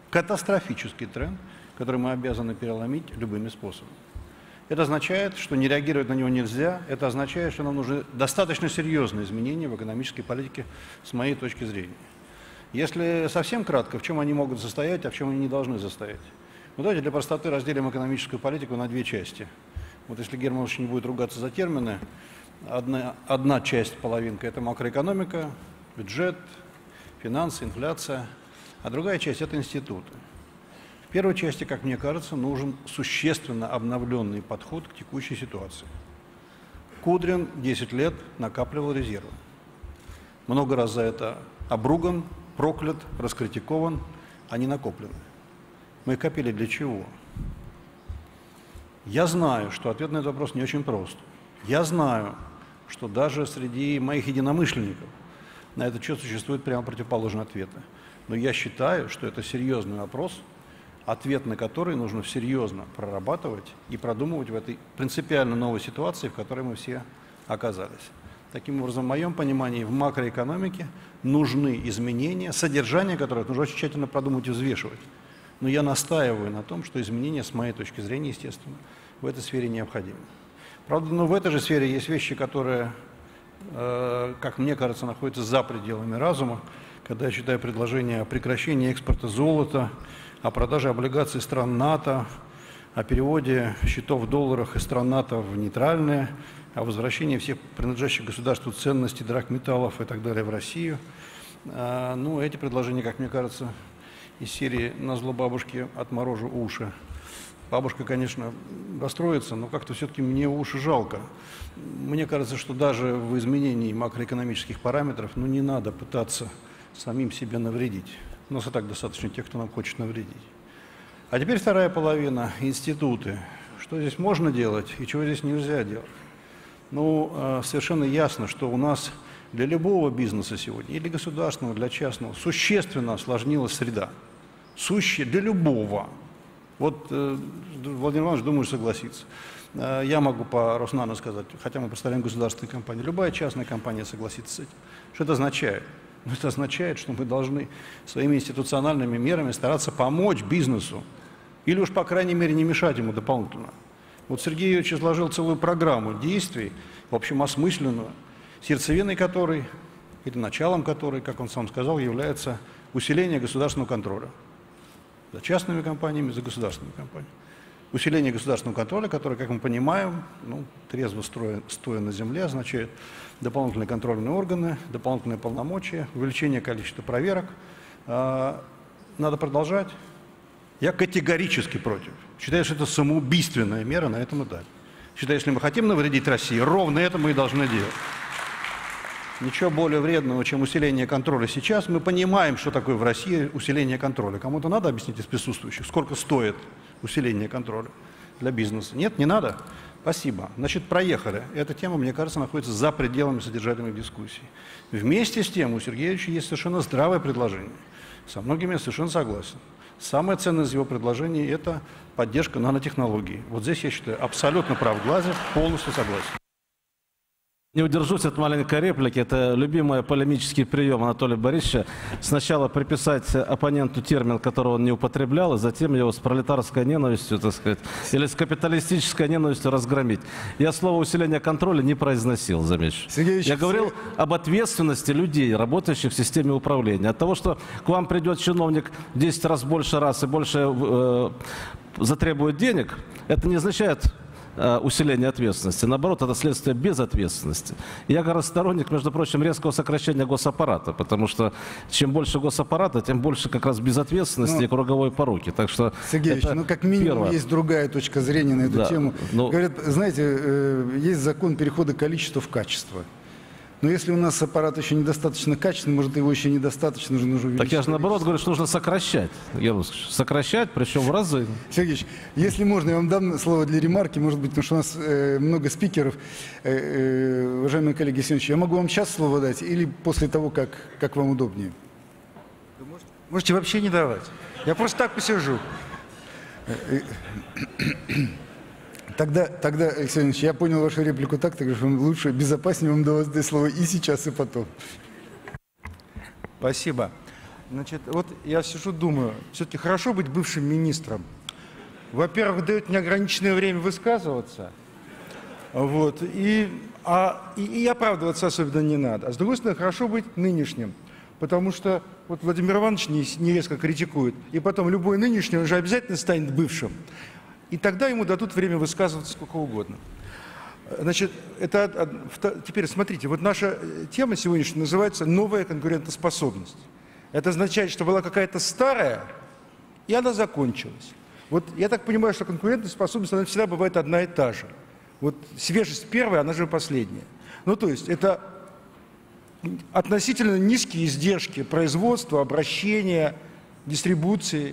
Speaker 12: который мы обязаны переломить любыми способами. Это означает, что не реагировать на него нельзя, это означает, что нам нужны достаточно серьезные изменения в экономической политике с моей точки зрения. Если совсем кратко, в чем они могут состоять, а в чем они не должны состоять. Давайте для простоты разделим экономическую политику на две части. Вот если Герман Ильич не будет ругаться за термины, Одна часть, половинка – это макроэкономика, бюджет, финансы, инфляция, а другая часть – это институты. В первой части, как мне кажется, нужен существенно обновленный подход к текущей ситуации. Кудрин 10 лет накапливал резервы. Много раз за это обруган, проклят, раскритикован, они накоплены. Мы их копили для чего? Я знаю, что ответ на этот вопрос не очень прост. Я знаю, что даже среди моих единомышленников на этот счет существуют прямо противоположные ответы. Но я считаю, что это серьезный вопрос, ответ на который нужно серьезно прорабатывать и продумывать в этой принципиально новой ситуации, в которой мы все оказались. Таким образом, в моем понимании, в макроэкономике нужны изменения, содержание которых нужно очень тщательно продумать и взвешивать. Но я настаиваю на том, что изменения, с моей точки зрения, естественно, в этой сфере необходимы. Правда, в этой же сфере есть вещи, которые, как мне кажется, находятся за пределами разума. Когда я читаю предложения о прекращении экспорта золота, о продаже облигаций стран НАТО, о переводе счетов в долларах из стран НАТО в нейтральные, о возвращении всех принадлежащих государству ценностей, драгметаллов и так далее в Россию. Ну, эти предложения, как мне кажется, из серии «назло бабушке отморожу уши». Бабушка, конечно, расстроится, но как-то все-таки мне уши жалко. Мне кажется, что даже в изменении макроэкономических параметров, не надо пытаться самим себе навредить. У нас и так достаточно тех, кто нам хочет навредить. А теперь вторая половина – институты. Что здесь можно делать и чего здесь нельзя делать? Совершенно ясно, что у нас для любого бизнеса сегодня, или государственного, для частного, существенно осложнилась среда. Для любого. Вот Владимир Иванович, думаю, согласится. Я могу по Роснано сказать, хотя мы представляем государственную компанию, любая частная компания согласится с этим. Что это означает? Это означает, что мы должны своими институциональными мерами стараться помочь бизнесу, или уж, по крайней мере, не мешать ему дополнительно. Вот Сергей Юрьевич изложил целую программу действий, в общем, осмысленную, сердцевиной которой, или началом которой, как он сам сказал, является усиление государственного контроля. За частными компаниями, за государственными компаниями. Усиление государственного контроля, которое, как мы понимаем, трезво стоя на земле, означает дополнительные контрольные органы, дополнительные полномочия, увеличение количества проверок. Надо продолжать. Я категорически против. Считаю, что это самоубийственная мера на этом этапе. Считаю, если мы хотим навредить России, ровно это мы и должны делать. Ничего более вредного, чем усиление контроля сейчас. Мы понимаем, что такое в России усиление контроля. Кому-то надо объяснить из присутствующих, сколько стоит усиление контроля для бизнеса? Нет, не надо? Спасибо. Значит, проехали. Эта тема, мне кажется, находится за пределами содержательной дискуссии. Вместе с тем у Сергея Ильича есть совершенно здравое предложение. Со многими я совершенно согласен. Самое ценное из его предложений – это поддержка нанотехнологий. Вот здесь, я считаю, абсолютно прав Глазев, полностью согласен.
Speaker 11: Не удержусь от маленькой реплики. Это любимый полемический прием Анатолия Борисовича. Сначала приписать оппоненту термин, которого он не употреблял, и затем его с пролетарской ненавистью, так сказать, или с капиталистической ненавистью разгромить. Я слово «усиление контроля» не произносил, замечу. Я говорил об ответственности людей, работающих в системе управления. От того, что к вам придет чиновник в 10 раз больше и больше затребует денег, это не означает усиление ответственности. Наоборот, это следствие безответственности. Я как раз сторонник, между прочим, резкого сокращения госаппарата, потому что чем больше госаппарата, тем больше как раз безответственности и круговой поруки. Так что,
Speaker 1: Сергей Ильич, как минимум есть другая точка зрения на эту тему. Говорят, знаете, есть закон перехода количества в качество. Но если у нас аппарат еще недостаточно качественный, может, его еще недостаточно, нужно увеличить.
Speaker 11: Так я же наоборот говорю, что нужно сокращать. Сокращать, причем в разы.
Speaker 1: Сергеевич, если можно, я вам дам слово для ремарки, может быть, потому что у нас много спикеров. Уважаемые коллеги, я могу вам сейчас слово дать или после того, как вам удобнее?
Speaker 10: Можете вообще не давать. Я просто так посижу.
Speaker 1: Тогда, Алексей Иванович, я понял вашу реплику так что лучше, безопаснее вам давать слово и сейчас, и потом.
Speaker 10: Спасибо. Значит, вот я сижу, думаю, все-таки хорошо быть бывшим министром. Во-первых, дает неограниченное время высказываться, и оправдываться особенно не надо. А с другой стороны, хорошо быть нынешним, потому что вот Владимир Иванович не резко критикует, и потом любой нынешний, он же обязательно станет бывшим. И тогда ему дадут время высказываться сколько угодно. Значит, теперь смотрите, вот наша тема сегодняшняя называется «Новая конкурентоспособность». Это означает, что была какая-то старая, и она закончилась. Вот я так понимаю, что конкурентоспособность, она всегда бывает одна и та же. Вот свежесть первая, она же последняя. Ну, то есть это относительно низкие издержки производства, обращения, дистрибуции.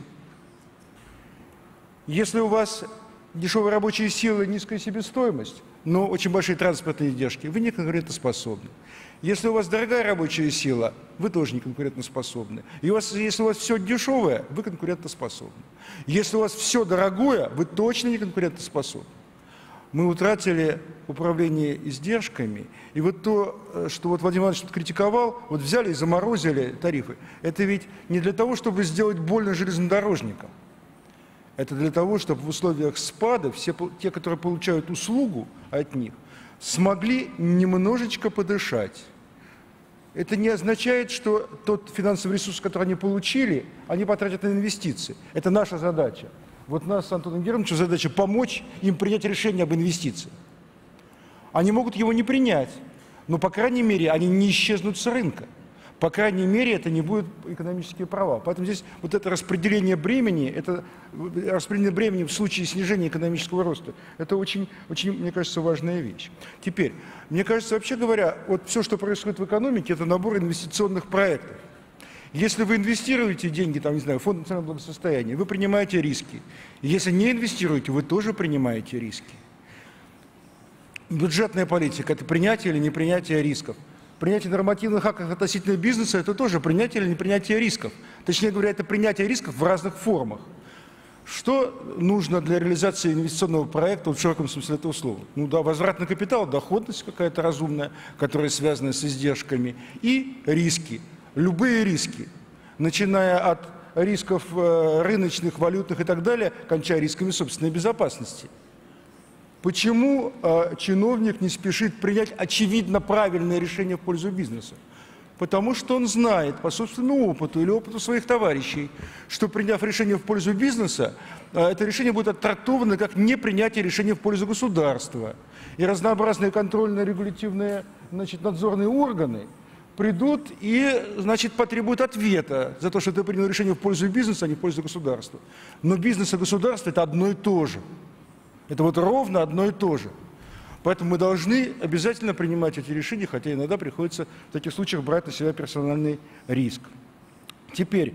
Speaker 10: Если у вас дешевые рабочие силы, низкая себестоимость, но очень большие транспортные издержки, вы не конкурентоспособны. Если у вас дорогая рабочая сила, вы тоже не конкурентоспособны. И если у вас все дешевое, вы конкурентоспособны. Если у вас все дорогое, вы точно не конкурентоспособны. Мы утратили управление издержками. И вот то, что вот Владимир Иванович тут критиковал, вот взяли и заморозили тарифы. Это ведь не для того, чтобы сделать больно железнодорожникам. Это для того, чтобы в условиях спада все те, которые получают услугу от них, смогли немножечко подышать. Это не означает, что тот финансовый ресурс, который они получили, они потратят на инвестиции. Это наша задача. Вот нас с Антоном Германовичем задача помочь им принять решение об инвестициях. Они могут его не принять, но, по крайней мере, они не исчезнут с рынка. По крайней мере, это не будет экономические права. Поэтому здесь вот это распределение бремени в случае снижения экономического роста, это очень, мне кажется, важная вещь. Теперь, мне кажется, вообще говоря, вот все, что происходит в экономике, это набор инвестиционных проектов. Если вы инвестируете деньги, там, не знаю, в фонд национального благосостояния, вы принимаете риски. Если не инвестируете, вы тоже принимаете риски. Бюджетная политика – это принятие или непринятие рисков. Принятие нормативных актов относительно бизнеса – это тоже принятие или непринятие рисков. Точнее говоря, это принятие рисков в разных формах. Что нужно для реализации инвестиционного проекта в широком смысле этого слова? Ну да, возвратный капитал, доходность какая-то разумная, которая связана с издержками, и риски. Любые риски, начиная от рисков рыночных, валютных и так далее, кончая рисками собственной безопасности. Почему чиновник не спешит принять очевидно правильное решение в пользу бизнеса? Потому что он знает по собственному опыту или опыту своих товарищей, что, приняв решение в пользу бизнеса, это решение будет оттрактовано как непринятие решения в пользу государства. И разнообразные контрольно-регулятивные, надзорные органы придут и, потребуют ответа за то, что ты принял решение в пользу бизнеса, а не в пользу государства. Но бизнес и государство – это одно и то же. Это вот ровно одно и то же. Поэтому мы должны обязательно принимать эти решения, хотя иногда приходится в таких случаях брать на себя персональный риск. Теперь,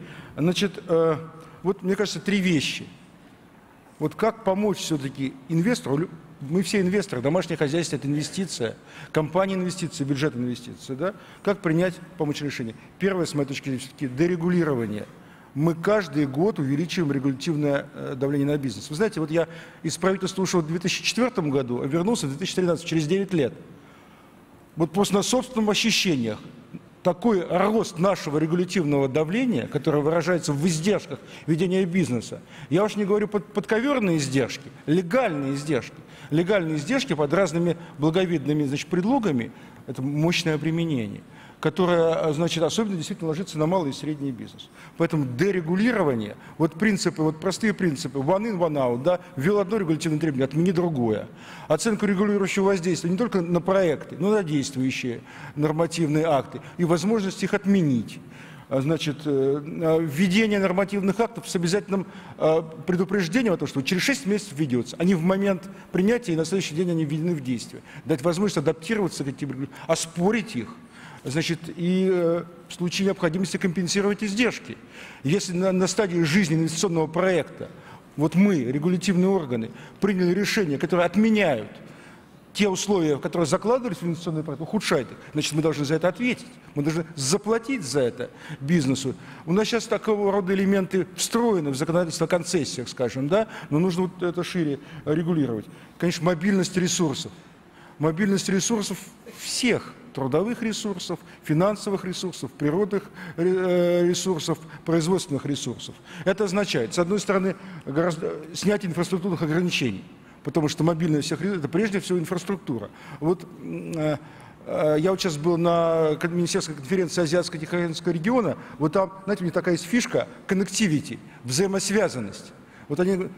Speaker 10: вот мне кажется, три вещи. Вот как помочь все-таки инвестору, мы все инвесторы, домашнее хозяйство – это инвестиция, компания – инвестиция, бюджет – инвестиция, да? Как помочь решение? Первое, с моей точки зрения, все-таки дерегулирование. Мы каждый год увеличиваем регулятивное давление на бизнес. Вы знаете, вот я из правительства ушел в 2004 году, а вернулся в 2013, через 9 лет. Вот просто на собственных ощущениях такой рост нашего регулятивного давления, которое выражается в издержках ведения бизнеса, я уж не говорю подковерные издержки, легальные издержки. Легальные издержки под разными благовидными предлогами – это мощное применение, которое, особенно действительно ложится на малый и средний бизнес. Поэтому дерегулирование, вот принципы, вот простые принципы, one in, one out, да, ввел одно регулятивное требование, отмени другое. Оценку регулирующего воздействия не только на проекты, но и на действующие нормативные акты и возможность их отменить. Введение нормативных актов с обязательным предупреждением о том, что через 6 месяцев ведется, а не в момент принятия, и на следующий день они введены в действие. Дать возможность адаптироваться к этим, оспорить их. И в случае необходимости компенсировать издержки. Если на стадии жизни инвестиционного проекта вот мы, регулятивные органы, приняли решения, которые отменяют те условия, которые закладывались в инвестиционный проект, ухудшают их, значит, мы должны за это ответить. Мы должны заплатить за это бизнесу. У нас сейчас такого рода элементы встроены в законодательство о концессиях, скажем, да, но нужно вот это шире регулировать. Конечно, мобильность ресурсов. Мобильность ресурсов всех. Трудовых ресурсов, финансовых ресурсов, природных ресурсов, производственных ресурсов. Это означает, с одной стороны, снятие инфраструктурных ограничений, потому что мобильность всех ресурсов – это прежде всего инфраструктура. Вот я вот сейчас был на министерской конференции Азиатско-Тихоокеанского региона, вот там, знаете, у них такая есть фишка – connectivity, взаимосвязанность. Вот они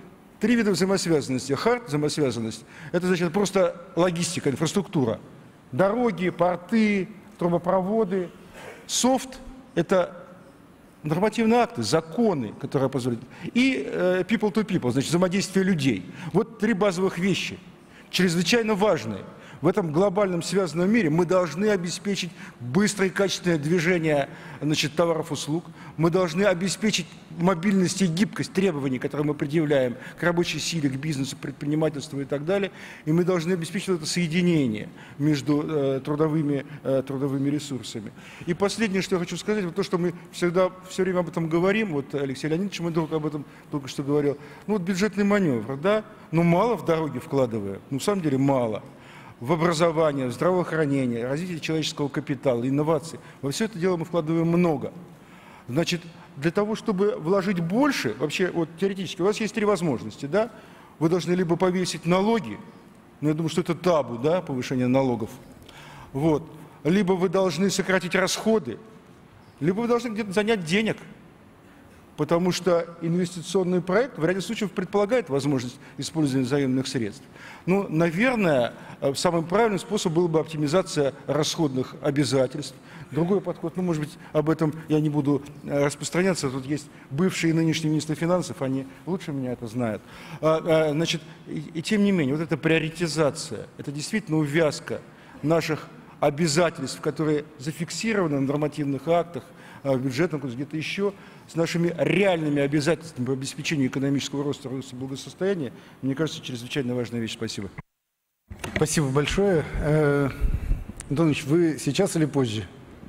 Speaker 10: 3 вида взаимосвязанности. Hard взаимосвязанность – это, значит, просто логистика, инфраструктура. Дороги, порты, трубопроводы. Soft – это нормативные акты, законы, которые позволяют. И people to people, значит, взаимодействие людей. Вот 3 базовых вещи, чрезвычайно важные. В этом глобальном связанном мире мы должны обеспечить быстрое и качественное движение, значит, товаров и услуг. Мы должны обеспечить мобильность и гибкость требований, которые мы предъявляем к рабочей силе, к бизнесу, к предпринимательству и так далее. И мы должны обеспечить это соединение между трудовыми ресурсами. И последнее, что я хочу сказать, вот то, что мы все время об этом говорим, вот Алексей Леонидович Мудров об этом только что говорил, ну вот бюджетный маневр, да, ну мало в дороги вкладывая, ну в самом деле мало. В образование, в здравоохранение, развитие человеческого капитала, инновации. Во все это дело мы вкладываем много. Значит, для того, чтобы вложить больше, вообще, вот теоретически, у вас есть 3 возможности, да? Вы должны либо повесить налоги, но я думаю, что это табу, да, повышение налогов. Вот. Либо вы должны сократить расходы, либо вы должны где-то занять денег. Потому что инвестиционный проект в ряде случаев предполагает возможность использования взаимных средств. Ну, наверное, самым правильным способом была бы оптимизация расходных обязательств. Другой подход, ну, может быть, об этом я не буду распространяться. Тут есть бывшие и нынешние министры финансов, они лучше меня это знают. Значит, и тем не менее, вот эта приоритизация, это действительно увязка наших обязательств, которые зафиксированы в нормативных актах, в бюджетном кодексе, где-то еще, с нашими реальными обязательствами по обеспечению экономического роста и благосостояния, мне кажется, чрезвычайно важная вещь. Спасибо.
Speaker 1: Спасибо большое. Антон Ильич, вы сейчас или позже?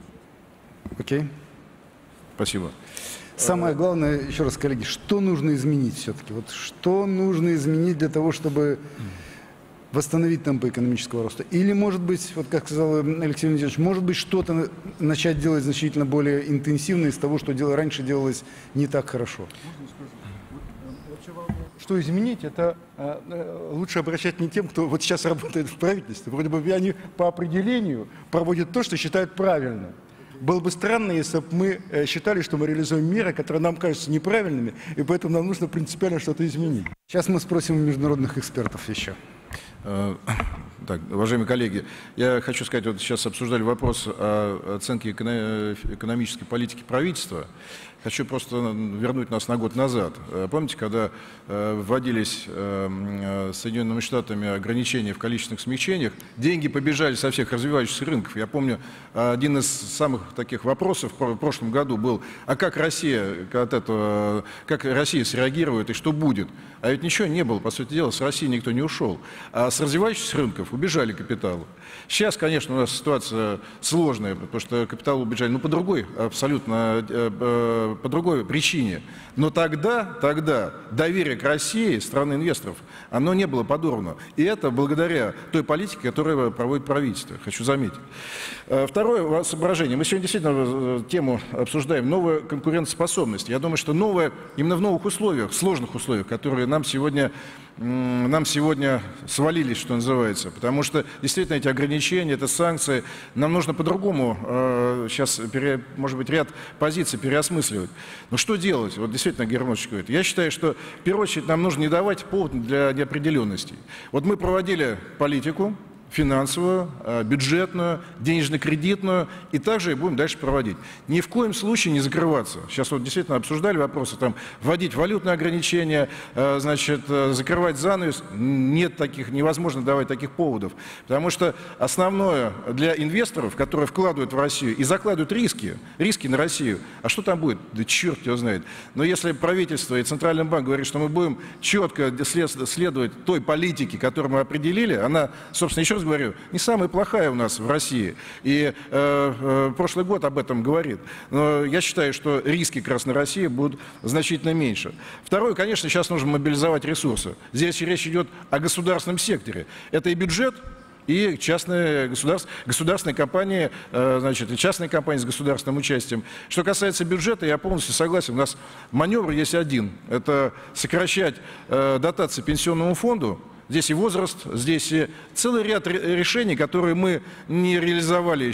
Speaker 1: Окей.
Speaker 12: Спасибо.
Speaker 1: Самое главное, еще раз, коллеги, что нужно изменить все-таки? Вот что нужно изменить для того, чтобы восстановить темпы экономического роста? Или, может быть, вот как сказал Алексей Леонидович, может быть, что-то начать делать значительно более интенсивно из того, что раньше делалось не так хорошо?
Speaker 10: Что изменить, это лучше обращать не тем, кто вот сейчас работает в правительстве. Вроде бы они по определению проводят то, что считают правильным. Было бы странно, если бы мы считали, что мы реализуем меры, которые нам кажутся неправильными, и поэтому нам нужно принципиально что-то изменить.
Speaker 1: Сейчас мы спросим у международных экспертов еще.
Speaker 12: Так, уважаемые коллеги, я хочу сказать, вот сейчас обсуждали вопрос о оценке экономической политики правительства. Хочу просто вернуть нас на год назад. Помните, когда вводились Соединенными Штатами ограничения в количественных смягчениях, деньги побежали со всех развивающихся рынков. Я помню, один из самых таких вопросов в прошлом году был, а как Россия среагирует и что будет? А ведь ничего не было, по сути дела, с России никто не ушел. А с развивающихся рынков убежали капиталы. Сейчас, конечно, у нас ситуация сложная, потому что капиталы убежали, по другой, абсолютно по другой причине. Но тогда доверие к России, страны инвесторов, оно не было подорвано. И это благодаря той политике, которую проводит правительство, хочу заметить. Второе соображение. Мы сегодня действительно тему обсуждаем новая конкурентоспособность. Я думаю, что новая, именно в новых условиях, сложных условиях, которые нам сегодня свалились, что называется. Потому что действительно эти ограничения, это санкции, нам нужно по-другому сейчас, может быть, ряд позиций переосмысливать. Но что делать? Вот действительно, Германович говорит. Я считаю, что в первую очередь нам нужно не давать повод для неопределенностей. Вот мы проводили политику финансовую, бюджетную, денежно-кредитную, и также и будем дальше проводить. Ни в коем случае не закрываться. Сейчас вот действительно обсуждали вопросы, там, вводить валютные ограничения, закрывать занавес. Нет таких, невозможно давать таких поводов. Потому что основное для инвесторов, которые вкладывают в Россию и закладывают риски на Россию, а что там будет? Да черт его знает. Но если правительство и Центральный банк говорят, что мы будем четко следовать той политике, которую мы определили, она, собственно, еще раз говорю, не самая плохая у нас в России. И прошлый год об этом говорит. Но я считаю, что риски как раз на России будут значительно меньше. Второе, конечно, сейчас нужно мобилизовать ресурсы. Здесь речь идет о государственном секторе. Это и бюджет, и частные государственные компании, и частные компании с государственным участием. Что касается бюджета, я полностью согласен. У нас маневр есть один. Это сокращать дотации пенсионному фонду. Здесь и возраст, здесь и целый ряд решений, которые мы не реализовали еще.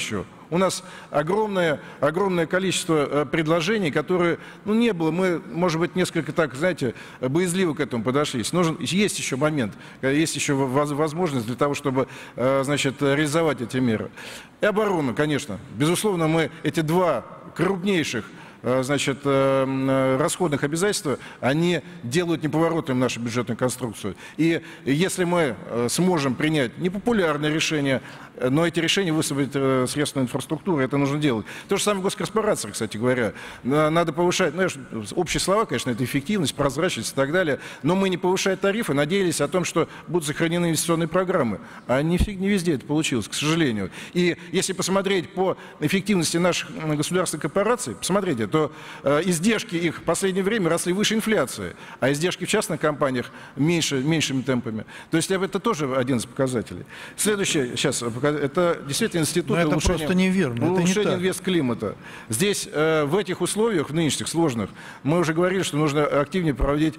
Speaker 13: У нас огромное количество предложений, которые, ну, не было. Мы, может быть, несколько так, знаете, боязливо к этому подошли. Есть еще момент, есть еще возможность для того, чтобы, значит, реализовать эти меры. И оборону, конечно. Безусловно, мы эти два крупнейших, значит, расходных обязательства, они делают неповоротным нашу бюджетную конструкцию. И если мы сможем принять непопулярные решения, но эти решения высвободят средства инфраструктуры, это нужно делать. То же самое в госкорпорациях, кстати говоря. Надо повышать, ну, общие слова, конечно, это эффективность, прозрачность и так далее, но мы, не повышая тарифы, надеялись о том, что будут сохранены инвестиционные программы. А не везде это получилось, к сожалению. И если посмотреть по эффективности наших государственных корпораций, посмотрите, то издержки их в последнее время росли выше инфляции, а издержки в частных компаниях меньшими темпами. То есть это тоже один из показателей. Следующее, сейчас, это действительно институт улучшения инвестклимата. Здесь, в этих условиях, в нынешних сложных, мы уже говорили, что нужно активнее проводить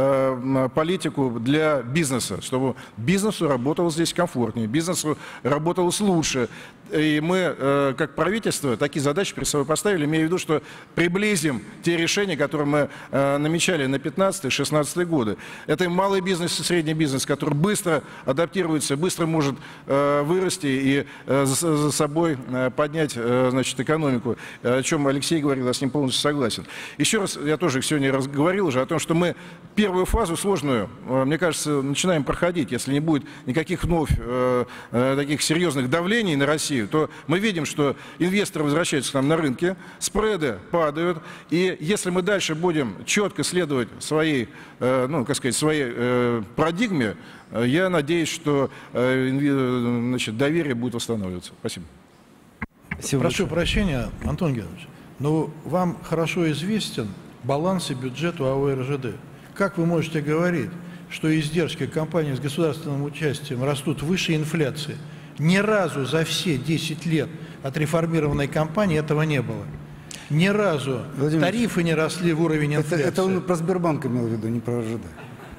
Speaker 13: политику для бизнеса, чтобы бизнесу работалось здесь комфортнее, бизнесу работалось лучше. И мы, как правительство, такие задачи перед собой поставили, имея в виду, что приблизим те решения, которые мы намечали на 15-16 годы. Это и малый бизнес, и средний бизнес, который быстро адаптируется, быстро может вырасти и за собой поднять, значит, экономику, о чем Алексей говорил, я с ним полностью согласен. Еще раз, я тоже сегодня говорил уже о том, что мы первую фазу сложную, мне кажется, начинаем проходить. Если не будет никаких вновь таких серьезных давлений на Россию, то мы видим, что инвесторы возвращаются к нам на рынке, спреды падают, и если мы дальше будем четко следовать своей, ну, как сказать, своей парадигме, я надеюсь, что, значит, доверие будет восстанавливаться. Спасибо.
Speaker 5: Прошу прощения, Антон Георгиевич, но вам хорошо известен баланс и бюджет у АО РЖД. Как вы можете говорить, что издержки компаний с государственным участием растут выше инфляции? Ни разу за все 10 лет от реформированной компании этого не было. Ни разу тарифы не росли в уровень инфляции.
Speaker 1: Это он про Сбербанк имел в виду, не про РЖД.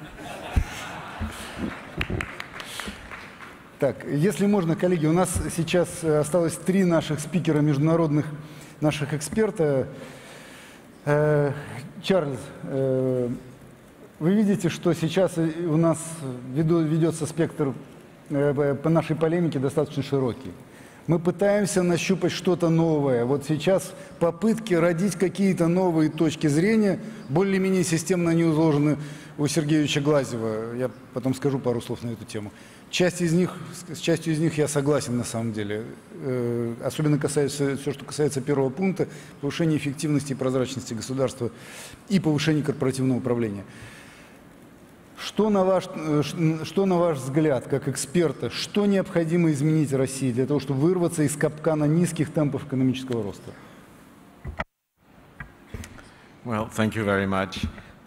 Speaker 1: Так, если можно, коллеги, у нас сейчас осталось 3 наших спикера международных, наших эксперта. Чарльз, вы видите, что сейчас у нас ведется спектр по нашей полемике достаточно широкий. Мы пытаемся нащупать что-то новое. Вот сейчас попытки родить какие-то новые точки зрения, более-менее системно они изложены у Сергеевича Глазева. Я потом скажу пару слов на эту тему. С частью из них я согласен на самом деле. Особенно касается все, что касается первого пункта, повышения эффективности и прозрачности государства и повышения корпоративного управления. Что на ваш взгляд, как эксперта, что необходимо изменить России для того, чтобы вырваться из капкана низких темпов экономического роста?
Speaker 14: Well, thank you very much.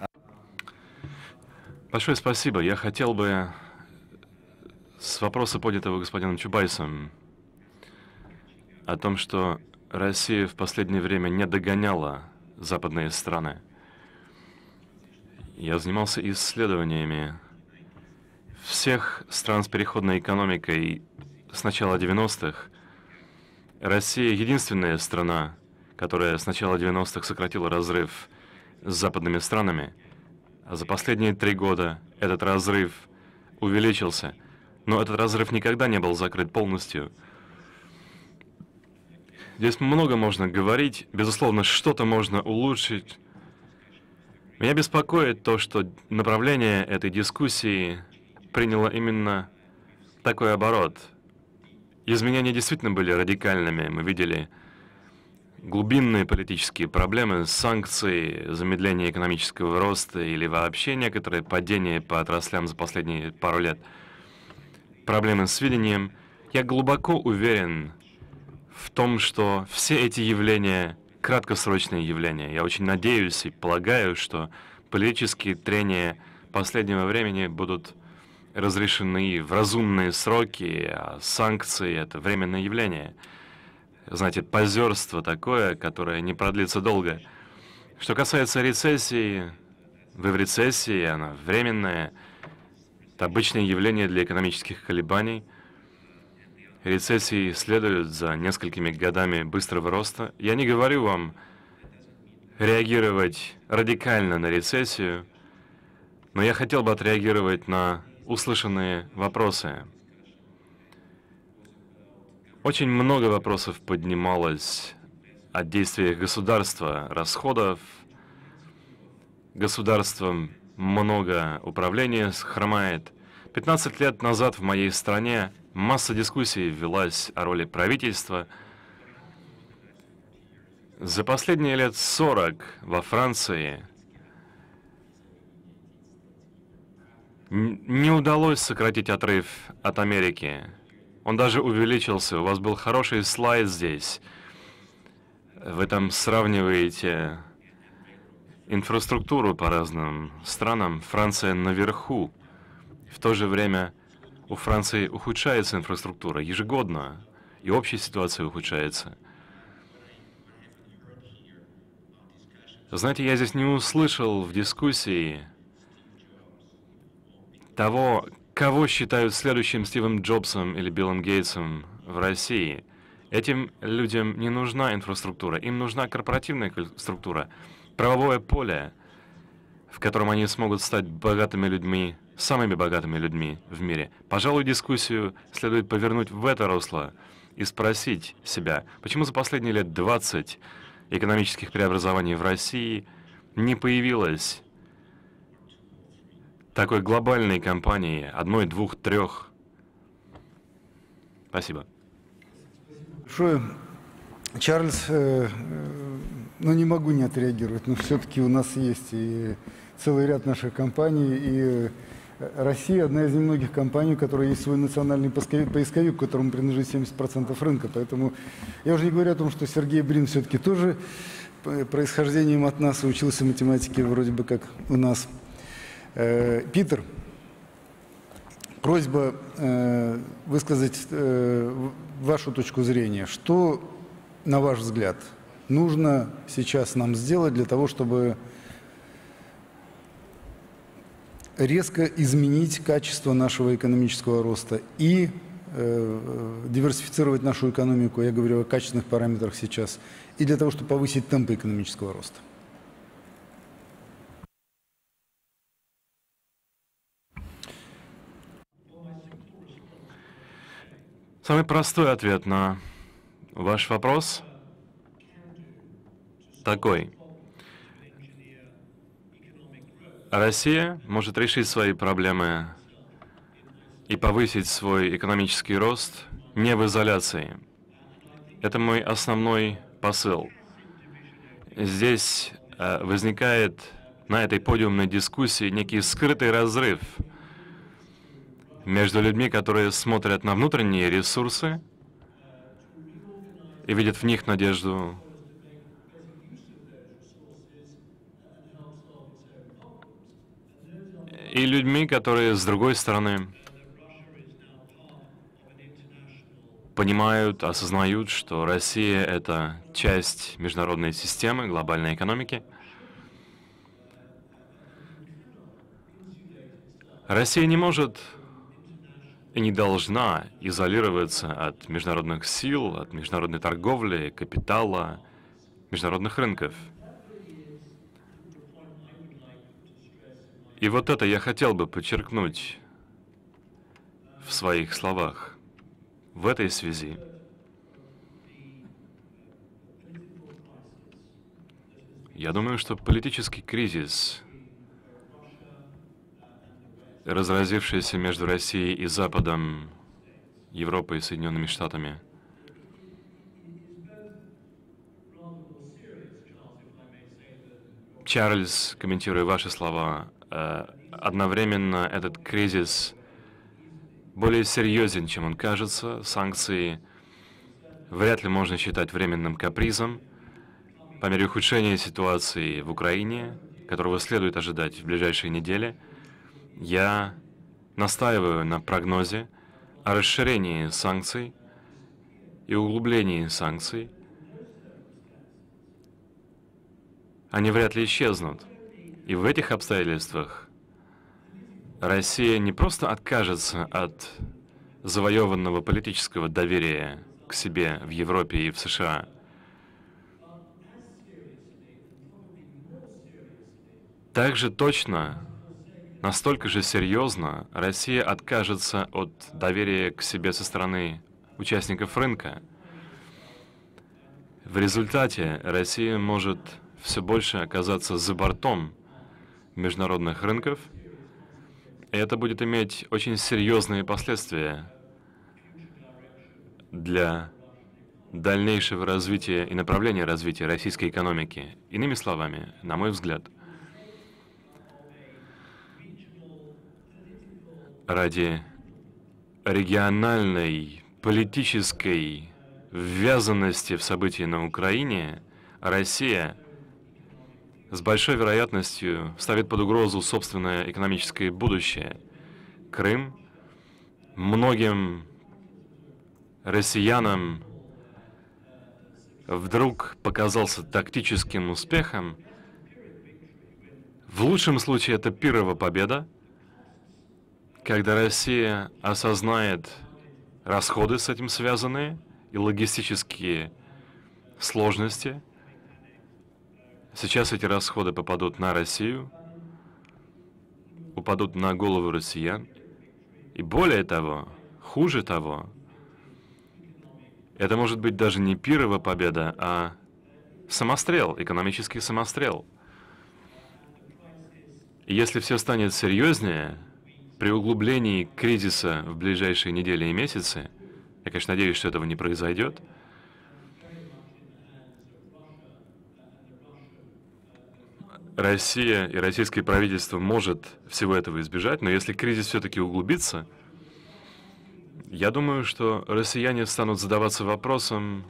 Speaker 14: Большое спасибо. Я хотел бы с вопроса, поднятого господином Чубайсом, о том, что Россия в последнее время не догоняла западные страны. Я занимался исследованиями всех стран с переходной экономикой с начала 90-х. Россия — единственная страна, которая с начала 90-х сократила разрыв с западными странами, а за последние 3 года этот разрыв увеличился. Но этот разрыв никогда не был закрыт полностью. Здесь много можно говорить, безусловно, что-то можно улучшить. Меня беспокоит то, что направление этой дискуссии приняло именно такой оборот. Изменения действительно были радикальными. Мы видели глубинные политические проблемы, санкции, замедление экономического роста или вообще некоторые падения по отраслям за последние пару лет. Проблемы с видением. Я глубоко уверен в том, что все эти явления краткосрочные явления. Я очень надеюсь и полагаю, что политические трения последнего времени будут разрешены в разумные сроки, а санкции — это временное явление. Знаете, позерство такое, которое не продлится долго. Что касается рецессии, вы в рецессии, она временная, это обычное явление для экономических колебаний. рецессии следуют за несколькими годами быстрого роста. Я не говорю вам реагировать радикально на рецессию, но я хотел бы отреагировать на услышанные вопросы. Очень много вопросов поднималось о действиях государства, расходов. Государством много управления хромает. 15 лет назад в моей стране масса дискуссий велась о роли правительства. За последние лет 40 во Франции не удалось сократить отрыв от Америки. Он даже увеличился. У вас был хороший слайд здесь. Вы там сравниваете инфраструктуру по разным странам. Франция наверху. В то же время у Франции ухудшается инфраструктура ежегодно, и общая ситуация ухудшается. Знаете, я здесь не услышал в дискуссии того, кого считают следующим Стивом Джобсом или Биллом Гейтсом в России. Этим людям не нужна инфраструктура, им нужна корпоративная структура, правовое поле, в котором они смогут стать богатыми людьми, самыми богатыми людьми в мире. Пожалуй, дискуссию следует повернуть в это русло и спросить себя, почему за последние лет 20 экономических преобразований в России не появилось такой глобальной компании, одной, двух, трех. Спасибо.
Speaker 1: Большое. Чарльз, не могу не отреагировать, но все-таки у нас есть и целый ряд наших компаний, и Россия одна из немногих компаний, у которой есть свой национальный поисковик, которому принадлежит 70% рынка. Поэтому я уже не говорю о том, что Сергей Брин все-таки тоже происхождением от нас учился математике вроде бы как у нас. Питер, просьба высказать вашу точку зрения. Что, на ваш взгляд, нужно сейчас нам сделать для того, чтобы резко изменить качество нашего экономического роста и диверсифицировать нашу экономику, я говорю о качественных параметрах сейчас, и для того, чтобы повысить темпы экономического роста?
Speaker 14: Самый простой ответ на ваш вопрос такой. Россия может решить свои проблемы и повысить свой экономический рост не в изоляции. Это мой основной посыл. Здесь возникает на этой подиумной дискуссии некий скрытый разрыв между людьми, которые смотрят на внутренние ресурсы и видят в них надежду, и людьми, которые, с другой стороны, понимают, осознают, что Россия — это часть международной системы, глобальной экономики. Россия не может и не должна изолироваться от международных сил, от международной торговли, капитала, международных рынков. И вот это я хотел бы подчеркнуть в своих словах. В этой связи я думаю, что политический кризис, разразившийся между Россией и Западом, Европой и Соединенными Штатами, Чарльз, комментируя ваши слова, одновременно этот кризис более серьезен, чем он кажется. Санкции вряд ли можно считать временным капризом. По мере ухудшения ситуации в Украине, которого следует ожидать в ближайшие недели, я настаиваю на прогнозе о расширении санкций и углублении санкций. Они вряд ли исчезнут. И в этих обстоятельствах Россия не просто откажется от завоеванного политического доверия к себе в Европе и в США. Также точно, настолько же серьезно Россия откажется от доверия к себе со стороны участников рынка. В результате Россия может все больше оказаться за бортом международных рынков, и это будет иметь очень серьезные последствия для дальнейшего развития и направления развития российской экономики. Иными словами, на мой взгляд, ради региональной политической ввязанности в события на Украине Россия с большой вероятностью ставит под угрозу собственное экономическое будущее. Крым многим россиянам вдруг показался тактическим успехом. В лучшем случае это пирова победа, когда Россия осознает расходы с этим связанные и логистические сложности. Сейчас эти расходы попадут на Россию, упадут на голову россиян. И более того, хуже того, это может быть даже не пирова победа, а самострел, экономический самострел. И если все станет серьезнее, при углублении кризиса в ближайшие недели и месяцы, я, конечно, надеюсь, что этого не произойдет, Россия и российское правительство может всего этого избежать, но если кризис все-таки углубится, я думаю, что россияне станут задаваться вопросом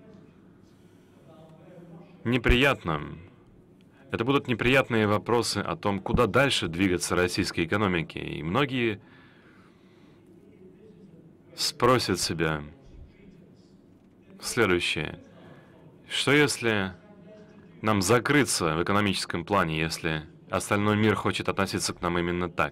Speaker 14: неприятным. Это будут неприятные вопросы о том, куда дальше двигаться российской экономике. И многие спросят себя следующее. Что если нам закрыться в экономическом плане, если остальной мир хочет относиться к нам именно так?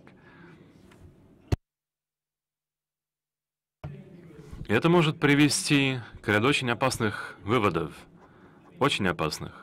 Speaker 14: И это может привести к ряду очень опасных выводов. Очень опасных.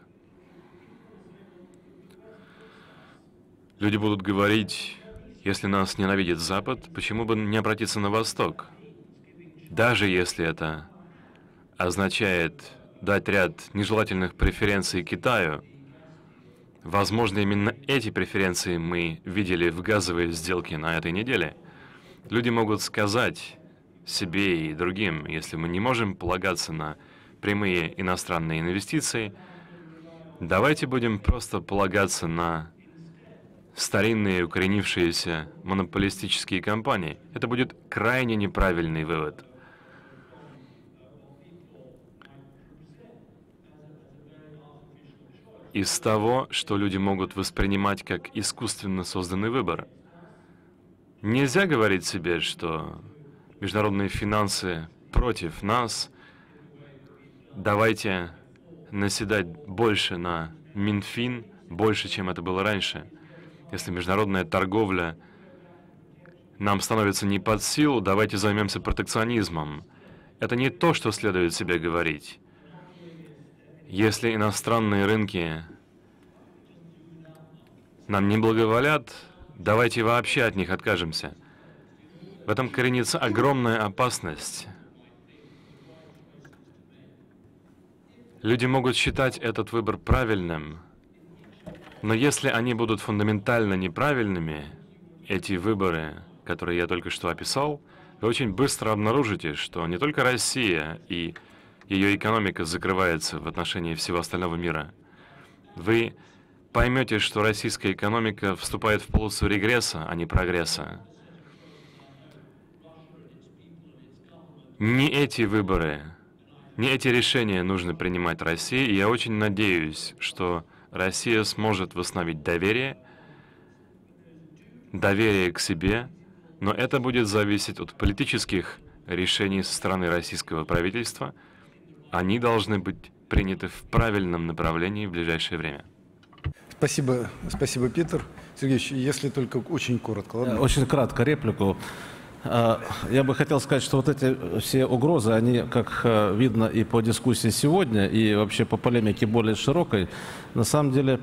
Speaker 14: Люди будут говорить, если нас ненавидит Запад, почему бы не обратиться на Восток? Даже если это означает дать ряд нежелательных преференций Китаю, возможно, именно эти преференции мы видели в газовой сделке на этой неделе. Люди могут сказать себе и другим, если мы не можем полагаться на прямые иностранные инвестиции, давайте будем просто полагаться на старинные укоренившиеся монополистические компании. Это будет крайне неправильный вывод. Из того, что люди могут воспринимать как искусственно созданный выбор. Нельзя говорить себе, что международные финансы против нас, давайте наседать больше на Минфин, больше, чем это было раньше. Если международная торговля нам становится не под силу, давайте займемся протекционизмом. Это не то, что следует себе говорить. Если иностранные рынки нам не благоволят, давайте вообще от них откажемся. В этом коренится огромная опасность. Люди могут считать этот выбор правильным, но если они будут фундаментально неправильными, эти выборы, которые я только что описал, вы очень быстро обнаружите, что не только Россия и ее экономика закрывается в отношении всего остального мира. Вы поймете, что российская экономика вступает в полосу регресса, а не прогресса. Не эти выборы, не эти решения нужно принимать России, и я очень надеюсь, что Россия сможет восстановить доверие к себе, но это будет зависеть от политических решений со стороны российского правительства. Они должны быть приняты в правильном направлении в ближайшее время.
Speaker 1: Спасибо, Питер. Сергеевич, если только очень коротко, ладно?
Speaker 11: Очень кратко реплику. Я бы хотел сказать, что вот эти все угрозы, они, как видно и по дискуссии сегодня, и вообще по полемике более широкой, на самом деле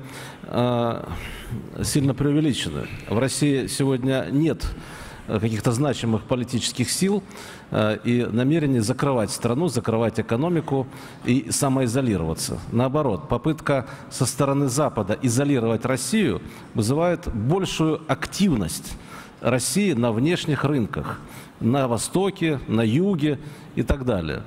Speaker 11: сильно преувеличены. В России сегодня нет каких-то значимых политических сил и намерений закрывать страну, закрывать экономику и самоизолироваться. Наоборот, попытка со стороны Запада изолировать Россию вызывает большую активность России на внешних рынках, на Востоке, на Юге и так далее.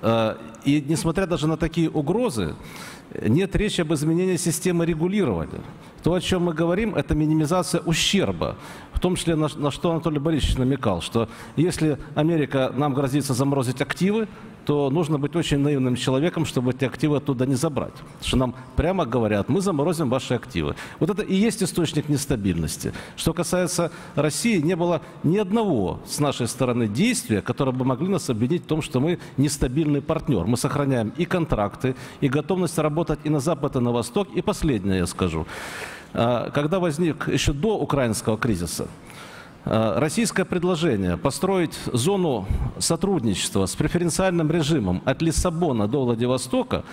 Speaker 11: И несмотря даже на такие угрозы, нет речи об изменении системы регулирования. То, о чем мы говорим, это минимизация ущерба. В том числе, на что Анатолий Борисович намекал, что если Америка нам грозится заморозить активы, то нужно быть очень наивным человеком, чтобы эти активы оттуда не забрать. Потому что нам прямо говорят, мы заморозим ваши активы. Вот это и есть источник нестабильности. Что касается России, не было ни одного с нашей стороны действия, которое бы могли нас обвинить в том, что мы нестабильный партнер. Мы сохраняем и контракты, и готовность работать и на Запад, и на Восток. И последнее я скажу. Когда возник еще до украинского кризиса, российское предложение построить зону сотрудничества с преференциальным режимом от Лиссабона до Владивостока,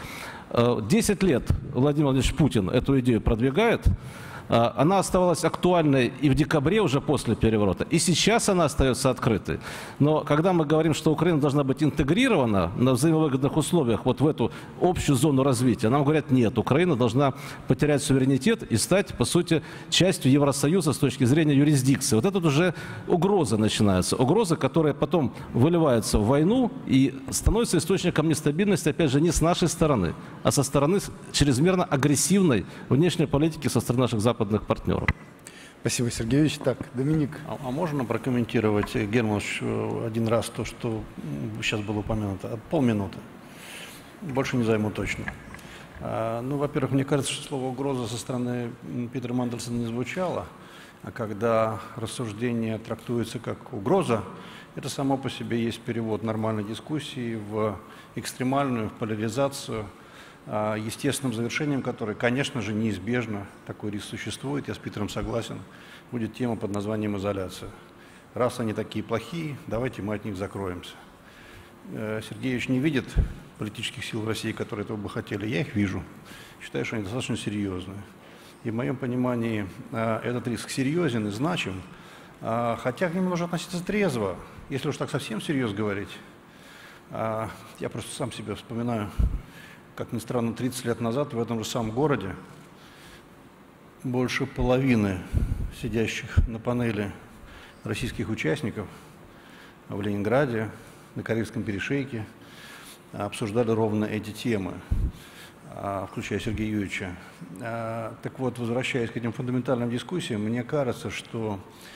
Speaker 11: 10 лет Владимир Владимирович Путин эту идею продвигает, она оставалась актуальной и в декабре уже после переворота, и сейчас она остается открытой. Но когда мы говорим, что Украина должна быть интегрирована на взаимовыгодных условиях вот в эту общую зону развития, нам говорят, нет, Украина должна потерять суверенитет и стать, по сути, частью Евросоюза с точки зрения юрисдикции. Вот это уже угрозы начинаются, угрозы, которые потом выливаются в войну и становятся источником нестабильности, опять же, не с нашей стороны, а со стороны чрезмерно агрессивной внешней политики со стороны наших западных партнеров.
Speaker 1: Спасибо, Сергеевич. Так, Доминик.
Speaker 12: А можно прокомментировать, Германович, один раз то, что сейчас было упомянуто? Полминуты. Больше не займу точно. Ну, во-первых, мне кажется, что слово «угроза» со стороны Питера Мандельсона не звучало, а когда рассуждение трактуется как угроза, это само по себе есть перевод нормальной дискуссии в экстремальную, в поляризацию, естественным завершением которой, конечно же, неизбежно, такой риск существует, я с Питером согласен, будет тема под названием «изоляция». Раз они такие плохие, давайте мы от них закроемся. Сергеевич не видит политических сил в России, которые этого бы хотели. Я их вижу. Считаю, что они достаточно серьезные. И в моем понимании этот риск серьезен и значим, хотя к нему нужно относиться трезво. Если уж так совсем серьезно говорить, я просто сам себя вспоминаю, как ни странно, 30 лет назад в этом же самом городе больше половины сидящих на панели российских участников в Ленинграде, на Карельском перешейке обсуждали ровно эти темы, включая Сергея Юрьевича. Так вот, возвращаясь к этим фундаментальным дискуссиям, мне кажется, что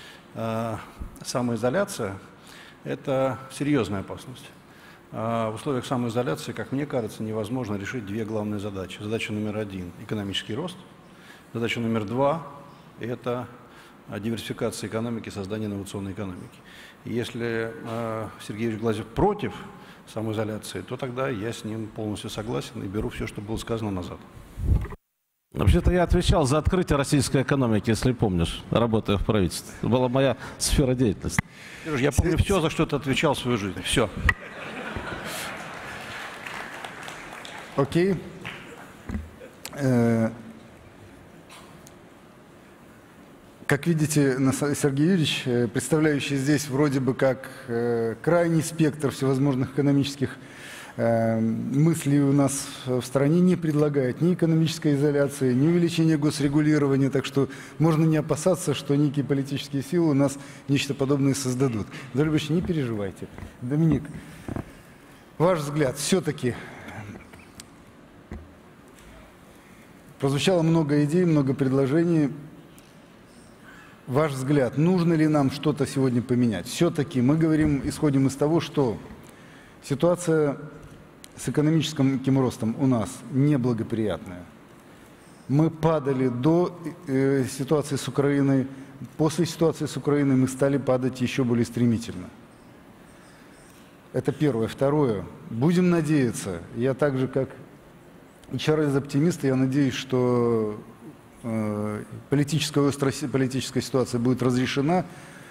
Speaker 12: самоизоляция – это серьезная опасность. В условиях самоизоляции, как мне кажется, невозможно решить две главные задачи. Задача номер один – экономический рост. Задача номер два – это диверсификация экономики, создание инновационной экономики. И если Сергей Юрьевич Глазьев против самоизоляции, то тогда я с ним полностью согласен и беру все, что было сказано назад.
Speaker 11: Вообще-то я отвечал за открытие российской экономики, если помнишь, работая в правительстве. Это была моя сфера деятельности.
Speaker 12: Я помню все, за что ты отвечал в свою жизнь. Все.
Speaker 1: Окей. Как видите, Сергей Юрьевич, представляющий здесь вроде бы как крайний спектр всевозможных экономических мыслей у нас в стране, не предлагает ни экономической изоляции, ни увеличения госрегулирования, так что можно не опасаться, что некие политические силы у нас нечто подобное создадут. Анатолий Ильич, не переживайте. Доминик, ваш взгляд, все-таки прозвучало много идей, много предложений. Ваш взгляд, нужно ли нам что-то сегодня поменять? Все-таки мы говорим, исходим из того, что ситуация с экономическим ростом у нас неблагоприятная. Мы падали до ситуации с Украиной, после ситуации с Украиной мы стали падать еще более стремительно. Это первое. Второе. Будем надеяться, я так же, как и HR-оптимист, я надеюсь, что политическая ситуация будет разрешена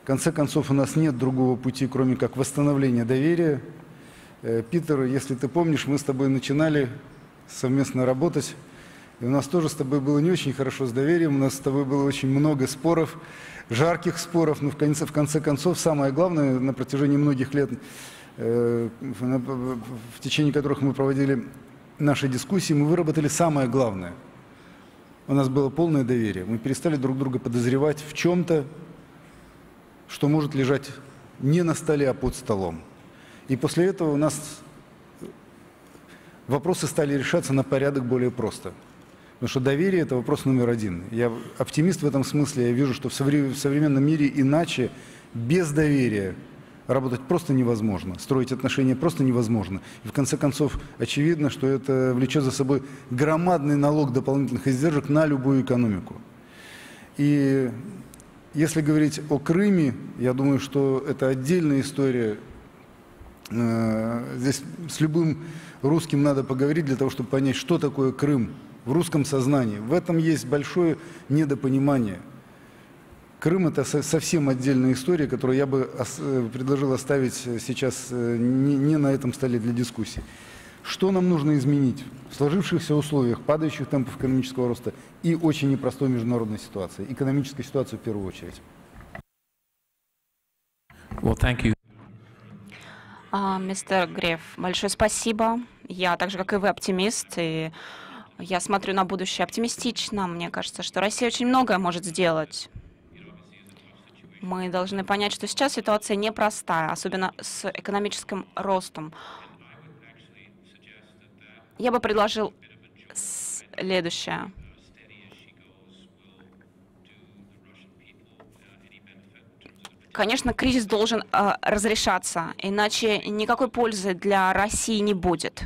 Speaker 1: В конце концов, у нас нет другого пути, кроме как восстановления доверия. Питер, если ты помнишь, мы с тобой начинали совместно работать, и у нас тоже с тобой было не очень хорошо с доверием, у нас с тобой было очень много споров, жарких споров, но в конце концов самое главное на протяжении многих лет, в течение которых мы проводили наши дискуссии, мы выработали самое главное. У нас было полное доверие, мы перестали друг друга подозревать в чем-то, что может лежать не на столе, а под столом. И после этого у нас вопросы стали решаться на порядок более просто. Потому что доверие – это вопрос номер один. Я оптимист в этом смысле. Я вижу, что в современном мире иначе, без доверия, работать просто невозможно. Строить отношения просто невозможно. И в конце концов, очевидно, что это влечет за собой громадный налог дополнительных издержек на любую экономику. И если говорить о Крыме, я думаю, что это отдельная история. Здесь с любым русским надо поговорить для того, чтобы понять, что такое Крым в русском сознании. В этом есть большое недопонимание. Крым – это совсем отдельная история, которую я бы предложил оставить сейчас не на этом столе для дискуссий. Что нам нужно изменить в сложившихся условиях падающих темпов экономического роста и очень непростой международной ситуации, экономической ситуации в первую очередь?
Speaker 15: Well, thank you.
Speaker 16: Мистер Греф, большое спасибо. Я, так же, как и вы, оптимист, и я смотрю на будущее оптимистично. Мне кажется, что Россия очень многое может сделать. Мы должны понять, что сейчас ситуация непростая, особенно с экономическим ростом. Я бы предложил следующее. Конечно, кризис должен разрешаться, иначе никакой пользы для России не будет.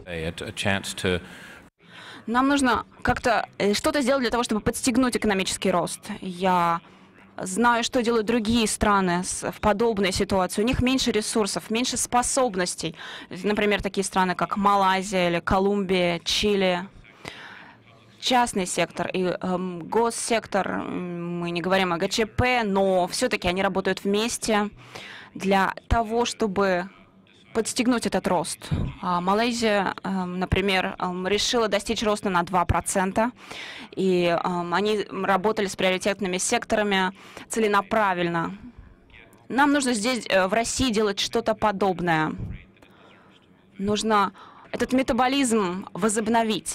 Speaker 16: Нам нужно как-то что-то сделать для того, чтобы подстегнуть экономический рост. Я знаю, что делают другие страны в подобной ситуации. У них меньше ресурсов, меньше способностей. Например, такие страны, как Малайзия или Колумбия, Чили. Частный сектор и госсектор, мы не говорим о ГЧП, но все-таки они работают вместе для того, чтобы подстегнуть этот рост. Малайзия, например, решила достичь роста на 2%, и они работали с приоритетными секторами целенаправленно. Нам нужно здесь, в России, делать что-то подобное. Нужно этот метаболизм возобновить.